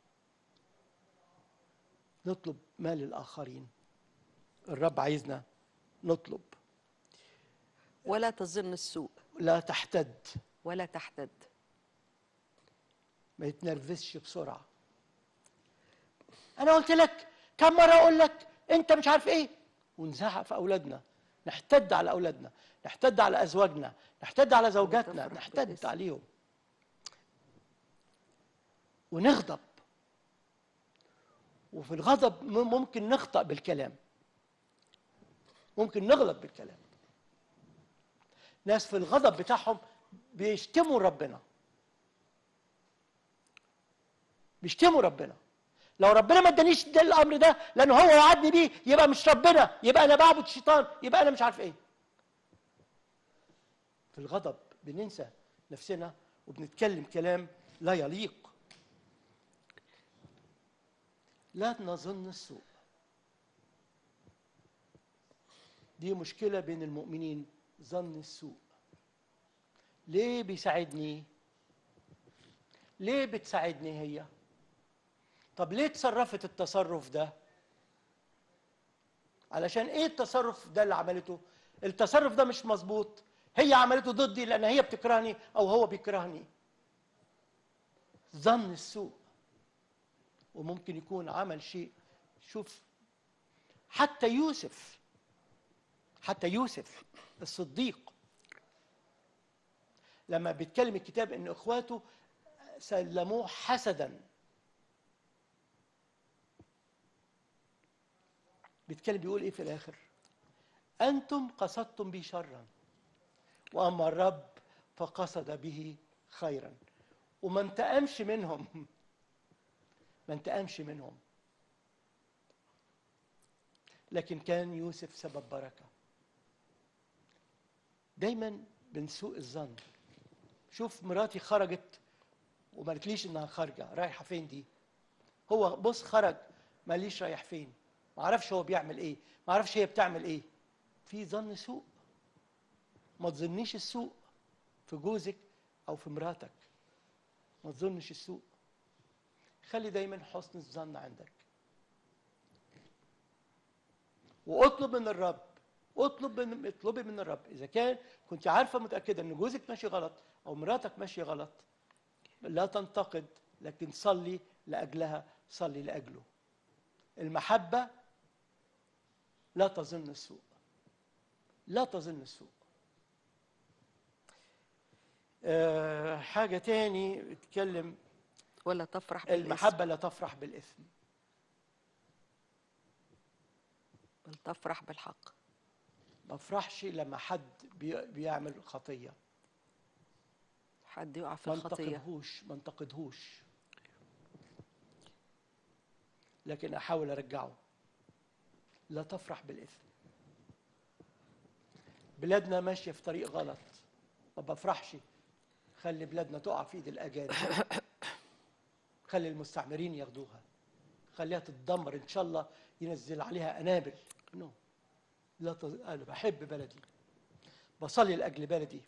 نطلب ما للاخرين. الرب عايزنا نطلب. ولا تظن السوء لا تحتد. ولا تحتد. ما يتنرفزش بسرعه. انا قلت لك كم مره اقول لك انت مش عارف ايه، ونزعق في اولادنا، نحتد على اولادنا، نحتد على ازواجنا، نحتد على زوجاتنا، نحتد عليهم ونغضب. وفي الغضب ممكن نخطأ بالكلام، ممكن نغلط بالكلام. ناس في الغضب بتاعهم بيشتموا ربنا، بيشتموا ربنا. لو ربنا ما ادانيش ده الامر ده لانه هو وعدني بيه، يبقى مش ربنا، يبقى انا بعبد الشيطان، يبقى انا مش عارف ايه. في الغضب بننسى نفسنا وبنتكلم كلام لا يليق. لا نظن السوء. دي مشكلة بين المؤمنين، ظن السوء. ليه بيساعدني؟ ليه بتساعدني هي؟ طب ليه تصرفت التصرف ده؟ علشان ايه التصرف ده اللي عملته؟ التصرف ده مش مظبوط، هي عملته ضدي لان هي بتكرهني او هو بيكرهني. ظن السوء. وممكن يكون عمل شيء. شوف حتى يوسف، حتى يوسف الصديق لما بيتكلم الكتاب ان اخواته سلموه حسدا، بيتكلم بيقول ايه في الاخر؟ انتم قصدتم بي شرا واما الرب فقصد به خيرا. وما انتقمش منهم، ما انتقمش منهم، لكن كان يوسف سبب بركه. دايما بنسوء الظن. شوف مراتي خرجت وما قالتليش انها خارجه، رايحه فين دي؟ هو بص خرج ما قاليش رايح فين، ما اعرفش هو بيعمل ايه، ما اعرفش هي بتعمل ايه. في ظن سوء. ما تظنيش السوء في جوزك او في مراتك، ما تظنش السوء. خلي دايما حسن الظن عندك، واطلب من الرب، اطلب من اطلبي من الرب. اذا كان كنت عارفه متاكده ان جوزك ماشي غلط او مراتك ماشيه غلط، لا تنتقد، لكن صلي لاجلها، صلي لاجله. المحبه لا تظن السوء، لا تظن السوء. أه حاجه تاني بتكلم، ولا تفرح بالاسم. المحبه لا تفرح بالاثم، بل تفرح بالحق. ما افرحش لما حد بي بيعمل خطيه، حد يقع في ما الخطيه، انتقدهوش ما انتقدهوش لكن احاول ارجعه. لا تفرح بالاثم. بلادنا ماشيه في طريق غلط، ما بفرحش. خلي بلادنا تقع في ايد الاجانب، خلي المستعمرين ياخدوها، خليها تتدمر ان شاء الله، ينزل عليها قنابل. نو no. لا تز... انا بحب بلدي، بصلي لاجل بلدي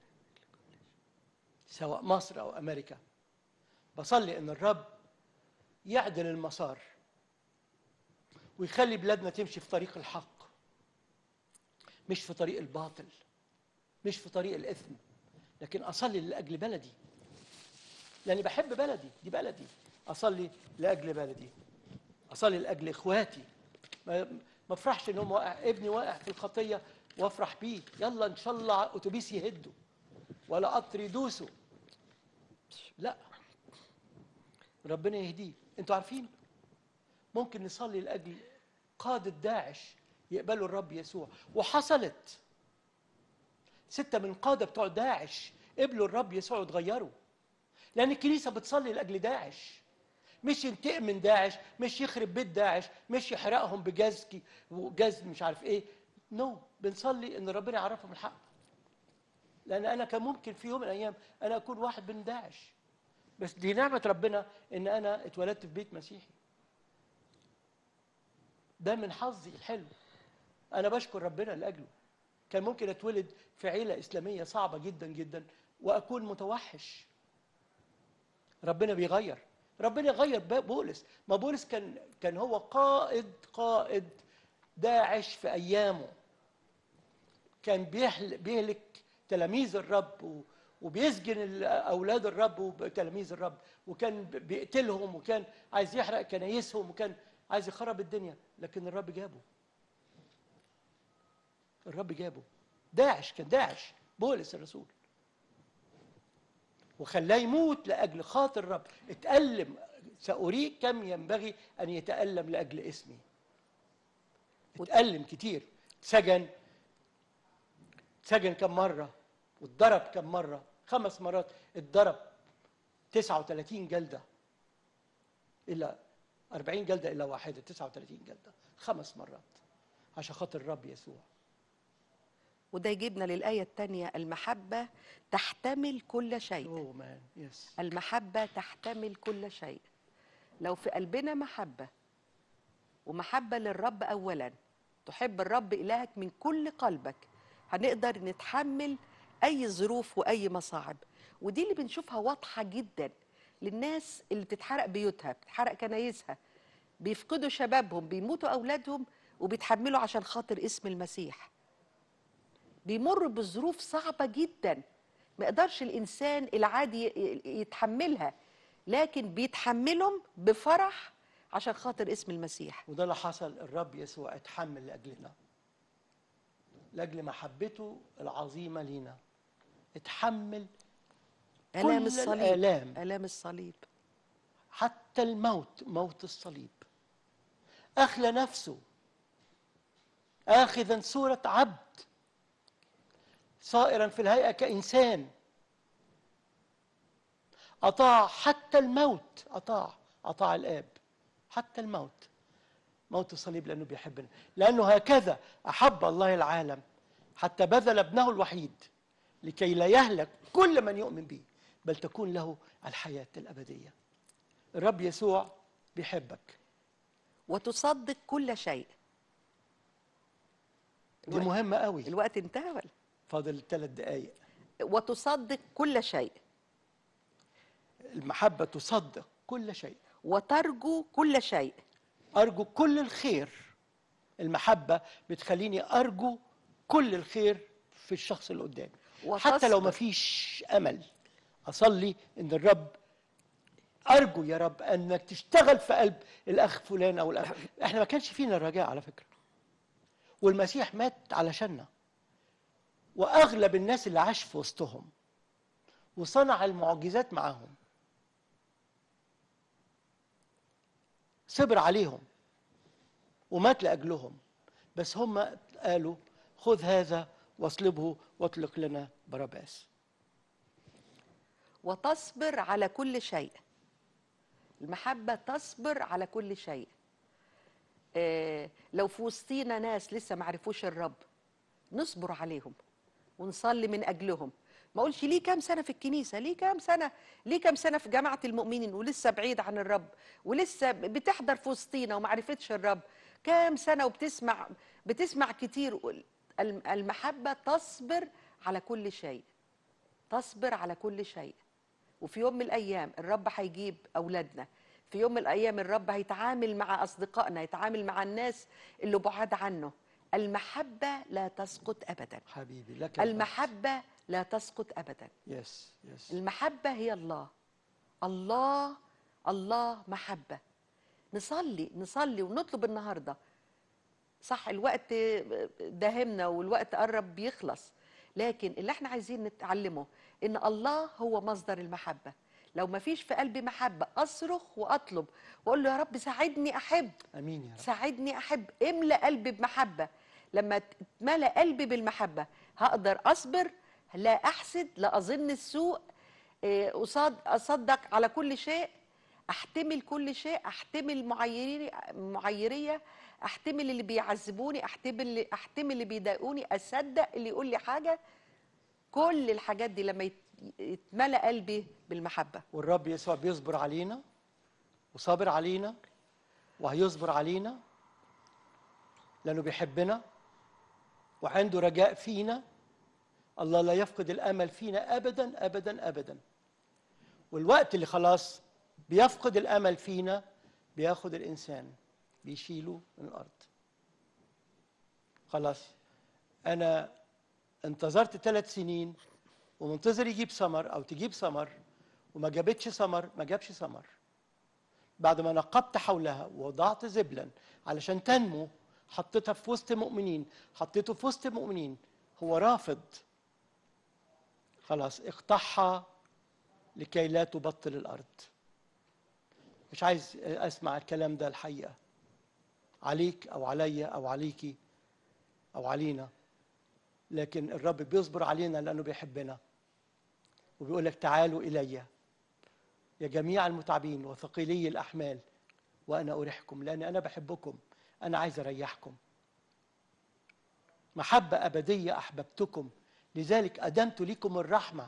سواء مصر او امريكا. بصلي ان الرب يعدل المسار ويخلي بلادنا تمشي في طريق الحق، مش في طريق الباطل، مش في طريق الاثم. لكن اصلي لاجل بلدي لاني بحب بلدي، دي بلدي. اصلي لاجل بلدي، اصلي لاجل اخواتي. ما ما افرحش ان هم واقع، ابني واقع في الخطيه وافرح بيه، يلا ان شاء الله اتوبيس يهده ولا قطر يدوسه. لا، ربنا يهديه. انتوا عارفين ممكن نصلي لاجل قاده داعش يقبلوا الرب يسوع، وحصلت. ستة من قادة بتوع داعش قبلوا الرب يسوع واتغيروا، لأن الكنيسة بتصلي لأجل داعش، مش ينتقم من داعش، مش يخرب بيت داعش، مش يحرقهم بجاز وجاز مش عارف ايه. نو no. بنصلي ان ربنا يعرفهم الحق، لأن أنا كان ممكن في يوم من الأيام أنا أكون واحد من داعش، بس دي نعمة ربنا إن أنا اتولدت في بيت مسيحي. ده من حظي الحلو، أنا بشكر ربنا لأجله. كان ممكن اتولد في عيلة إسلامية صعبة جدا جدا وأكون متوحش. ربنا بيغير، ربنا يغير بولس. ما بولس كان كان هو قائد قائد داعش في أيامه، كان بيهلك تلاميذ الرب وبيسجن أولاد الرب وتلاميذ الرب، وكان بيقتلهم، وكان عايز يحرق كنايسهم، وكان عايز يخرب الدنيا. لكن الرب جابه، الرب جابه. داعش كان داعش بولس الرسول، وخلاه يموت لأجل خاطر الرب. اتألم، سأريك كم ينبغي أن يتألم لأجل اسمي. اتألم كتير، سجن سجن كم مرة، واتضرب كم مرة، خمس مرات اتضرب، تسعة وثلاثين جلدة إلى أربعين جلدة إلى واحدة، تسعة وثلاثين جلدة خمس مرات عشان خاطر الرب يسوع. وده يجيبنا للآية الثانية، المحبة تحتمل كل شيء. أوه مان يس. المحبة تحتمل كل شيء. لو في قلبنا محبة، ومحبة للرب أولا، تحب الرب إلهك من كل قلبك، هنقدر نتحمل أي ظروف وأي مصاعب. ودي اللي بنشوفها واضحة جدا للناس اللي بتتحرق بيوتها، بتتحرق كنايسها، بيفقدوا شبابهم، بيموتوا أولادهم، وبيتحملوا عشان خاطر اسم المسيح. بيمر بظروف صعبة جدا ما يقدرش الإنسان العادي يتحملها، لكن بيتحملهم بفرح عشان خاطر اسم المسيح. وده اللي حصل. الرب يسوع اتحمل لأجلنا، لأجل محبته العظيمة لينا، اتحمل آلام كل الصليب. الآلام، آلام الصليب، حتى الموت، موت الصليب. أخلى نفسه آخذا صورة عبد، صائرا في الهيئة كإنسان، أطاع حتى الموت، أطاع أطاع الآب حتى الموت، موت الصليب، لأنه بيحبنا. لأنه هكذا أحب الله العالم حتى بذل ابنه الوحيد لكي لا يهلك كل من يؤمن به، بل تكون له الحياة الأبدية. الرب يسوع بيحبك. وتصدق كل شيء. دي مهمة قوي. الوقت انتهى ولا؟ فاضل ثلاث دقايق. وتصدق كل شيء. المحبة تصدق كل شيء. وترجو كل شيء. أرجو كل الخير. المحبة بتخليني أرجو كل الخير في الشخص اللي قدامي، حتى لو ما وتصبر. فيش أمل. أصلي إن الرب، أرجو يا رب أنك تشتغل في قلب الأخ فلان أو الأخ. إحنا ما كانش فينا الرجاء على فكرة، والمسيح مات علشاننا، وأغلب الناس اللي عاش في وسطهم وصنع المعجزات معاهم صبر عليهم ومات لأجلهم، بس هم قالوا خذ هذا واصلبه واطلق لنا بarabbas. وتصبر على كل شيء. المحبة تصبر على كل شيء. آه لو في وسطينا ناس لسه ما عرفوش الرب، نصبر عليهم ونصلي من أجلهم. ما أقولش ليه كام سنة في الكنيسة، ليه كام سنة، ليه كام سنة في جماعة المؤمنين ولسه بعيد عن الرب، ولسه بتحضر في وسطينا وما عرفتش الرب كام سنة وبتسمع بتسمع كتير. المحبة تصبر على كل شيء، تصبر على كل شيء. وفي يوم من الأيام الرب هيجيب أولادنا، في يوم من الأيام الرب هيتعامل مع أصدقائنا، يتعامل مع الناس اللي بعاد عنه. المحبة لا تسقط أبدا حبيبي لك المحبة لا تسقط أبدا. يس يس. المحبة هي الله. الله الله محبة. نصلي نصلي ونطلب النهاردة. صح الوقت داهمنا والوقت قرب بيخلص، لكن اللي احنا عايزين نتعلمه ان الله هو مصدر المحبة. لو ما فيش في قلبي محبة أصرخ وأطلب وأقول له يا رب ساعدني أحب. أمين يا رب. ساعدني أحب. املأ قلبي بمحبة. لما تملأ قلبي بالمحبة هقدر أصبر، لا أحسد، لا أظن السوء، أصاد أصدق على كل شيء، أحتمل كل شيء، أحتمل معيري معيرية، أحتمل اللي بيعذبوني، أحتمل أحتمل اللي بيضايقوني، أصدق اللي يقول لي حاجة. كل الحاجات دي لما يتملأ قلبي بالمحبة. والرب يسوع بيصبر علينا وصابر علينا وهيصبر علينا لأنه بيحبنا وعنده رجاء فينا. الله لا يفقد الأمل فينا أبدا أبدا أبدا. والوقت اللي خلاص بيفقد الأمل فينا بياخد الإنسان بيشيله من الأرض. خلاص أنا انتظرت ثلاث سنين ومنتظر يجيب ثمر أو تجيب ثمر وما جابتش ثمر، ما جابش ثمر. بعد ما نقبت حولها ووضعت زبلا علشان تنمو، حطيتها في وسط مؤمنين، حطيته في وسط مؤمنين، هو رافض. خلاص اقطعها لكي لا تبطل الأرض. مش عايز أسمع الكلام ده الحقيقة عليك أو عليا أو عليكي أو علينا، لكن الرب بيصبر علينا لأنه بيحبنا وبيقول لك تعالوا إلي يا جميع المتعبين وثقيلي الأحمال وأنا أريحكم، لأن أنا بحبكم، أنا عايز أريحكم. محبة أبدية أحببتكم لذلك أدمت لكم الرحمة.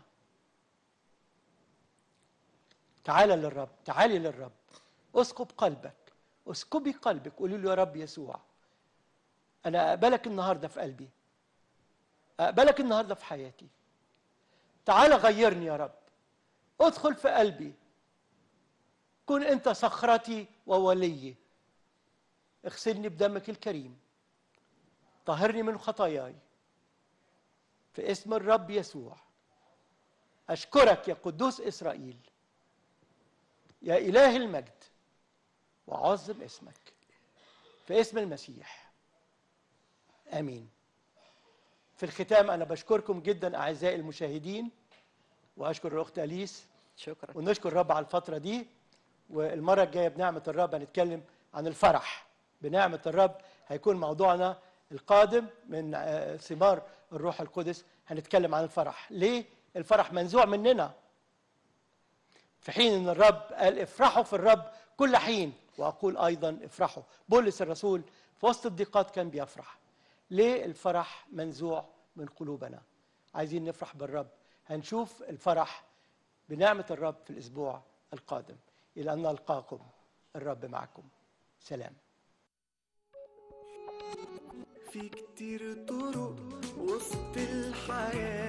تعال للرب، تعالي للرب، اسكب قلبك، اسكبي قلبك، قولي له يا رب يسوع أنا أقبلك النهاردة في قلبي، أقبلك النهاردة في حياتي. تعال غيرني يا رب، ادخل في قلبي، كن أنت صخرتي ووليي، اغسلني بدمك الكريم، طهرني من خطاياي في اسم الرب يسوع. أشكرك يا قدوس إسرائيل، يا إله المجد، وعظم اسمك في اسم المسيح، آمين. في الختام أنا بشكركم جدا أعزائي المشاهدين، وأشكر الأخت أليس. شكرا. ونشكر الرب على الفترة دي. والمرة الجاية بنعمة الرب هنتكلم عن الفرح. بنعمة الرب هيكون موضوعنا القادم من ثمار الروح القدس، هنتكلم عن الفرح. ليه؟ الفرح منزوع مننا، في حين ان الرب قال افرحوا في الرب كل حين واقول ايضا افرحوا. بولس الرسول في وسط الضيقات كان بيفرح. ليه الفرح منزوع من قلوبنا؟ عايزين نفرح بالرب. هنشوف الفرح بنعمة الرب في الاسبوع القادم. الى ان نلقاكم الرب معكم. سلام. في كتير طرق وسط الحياة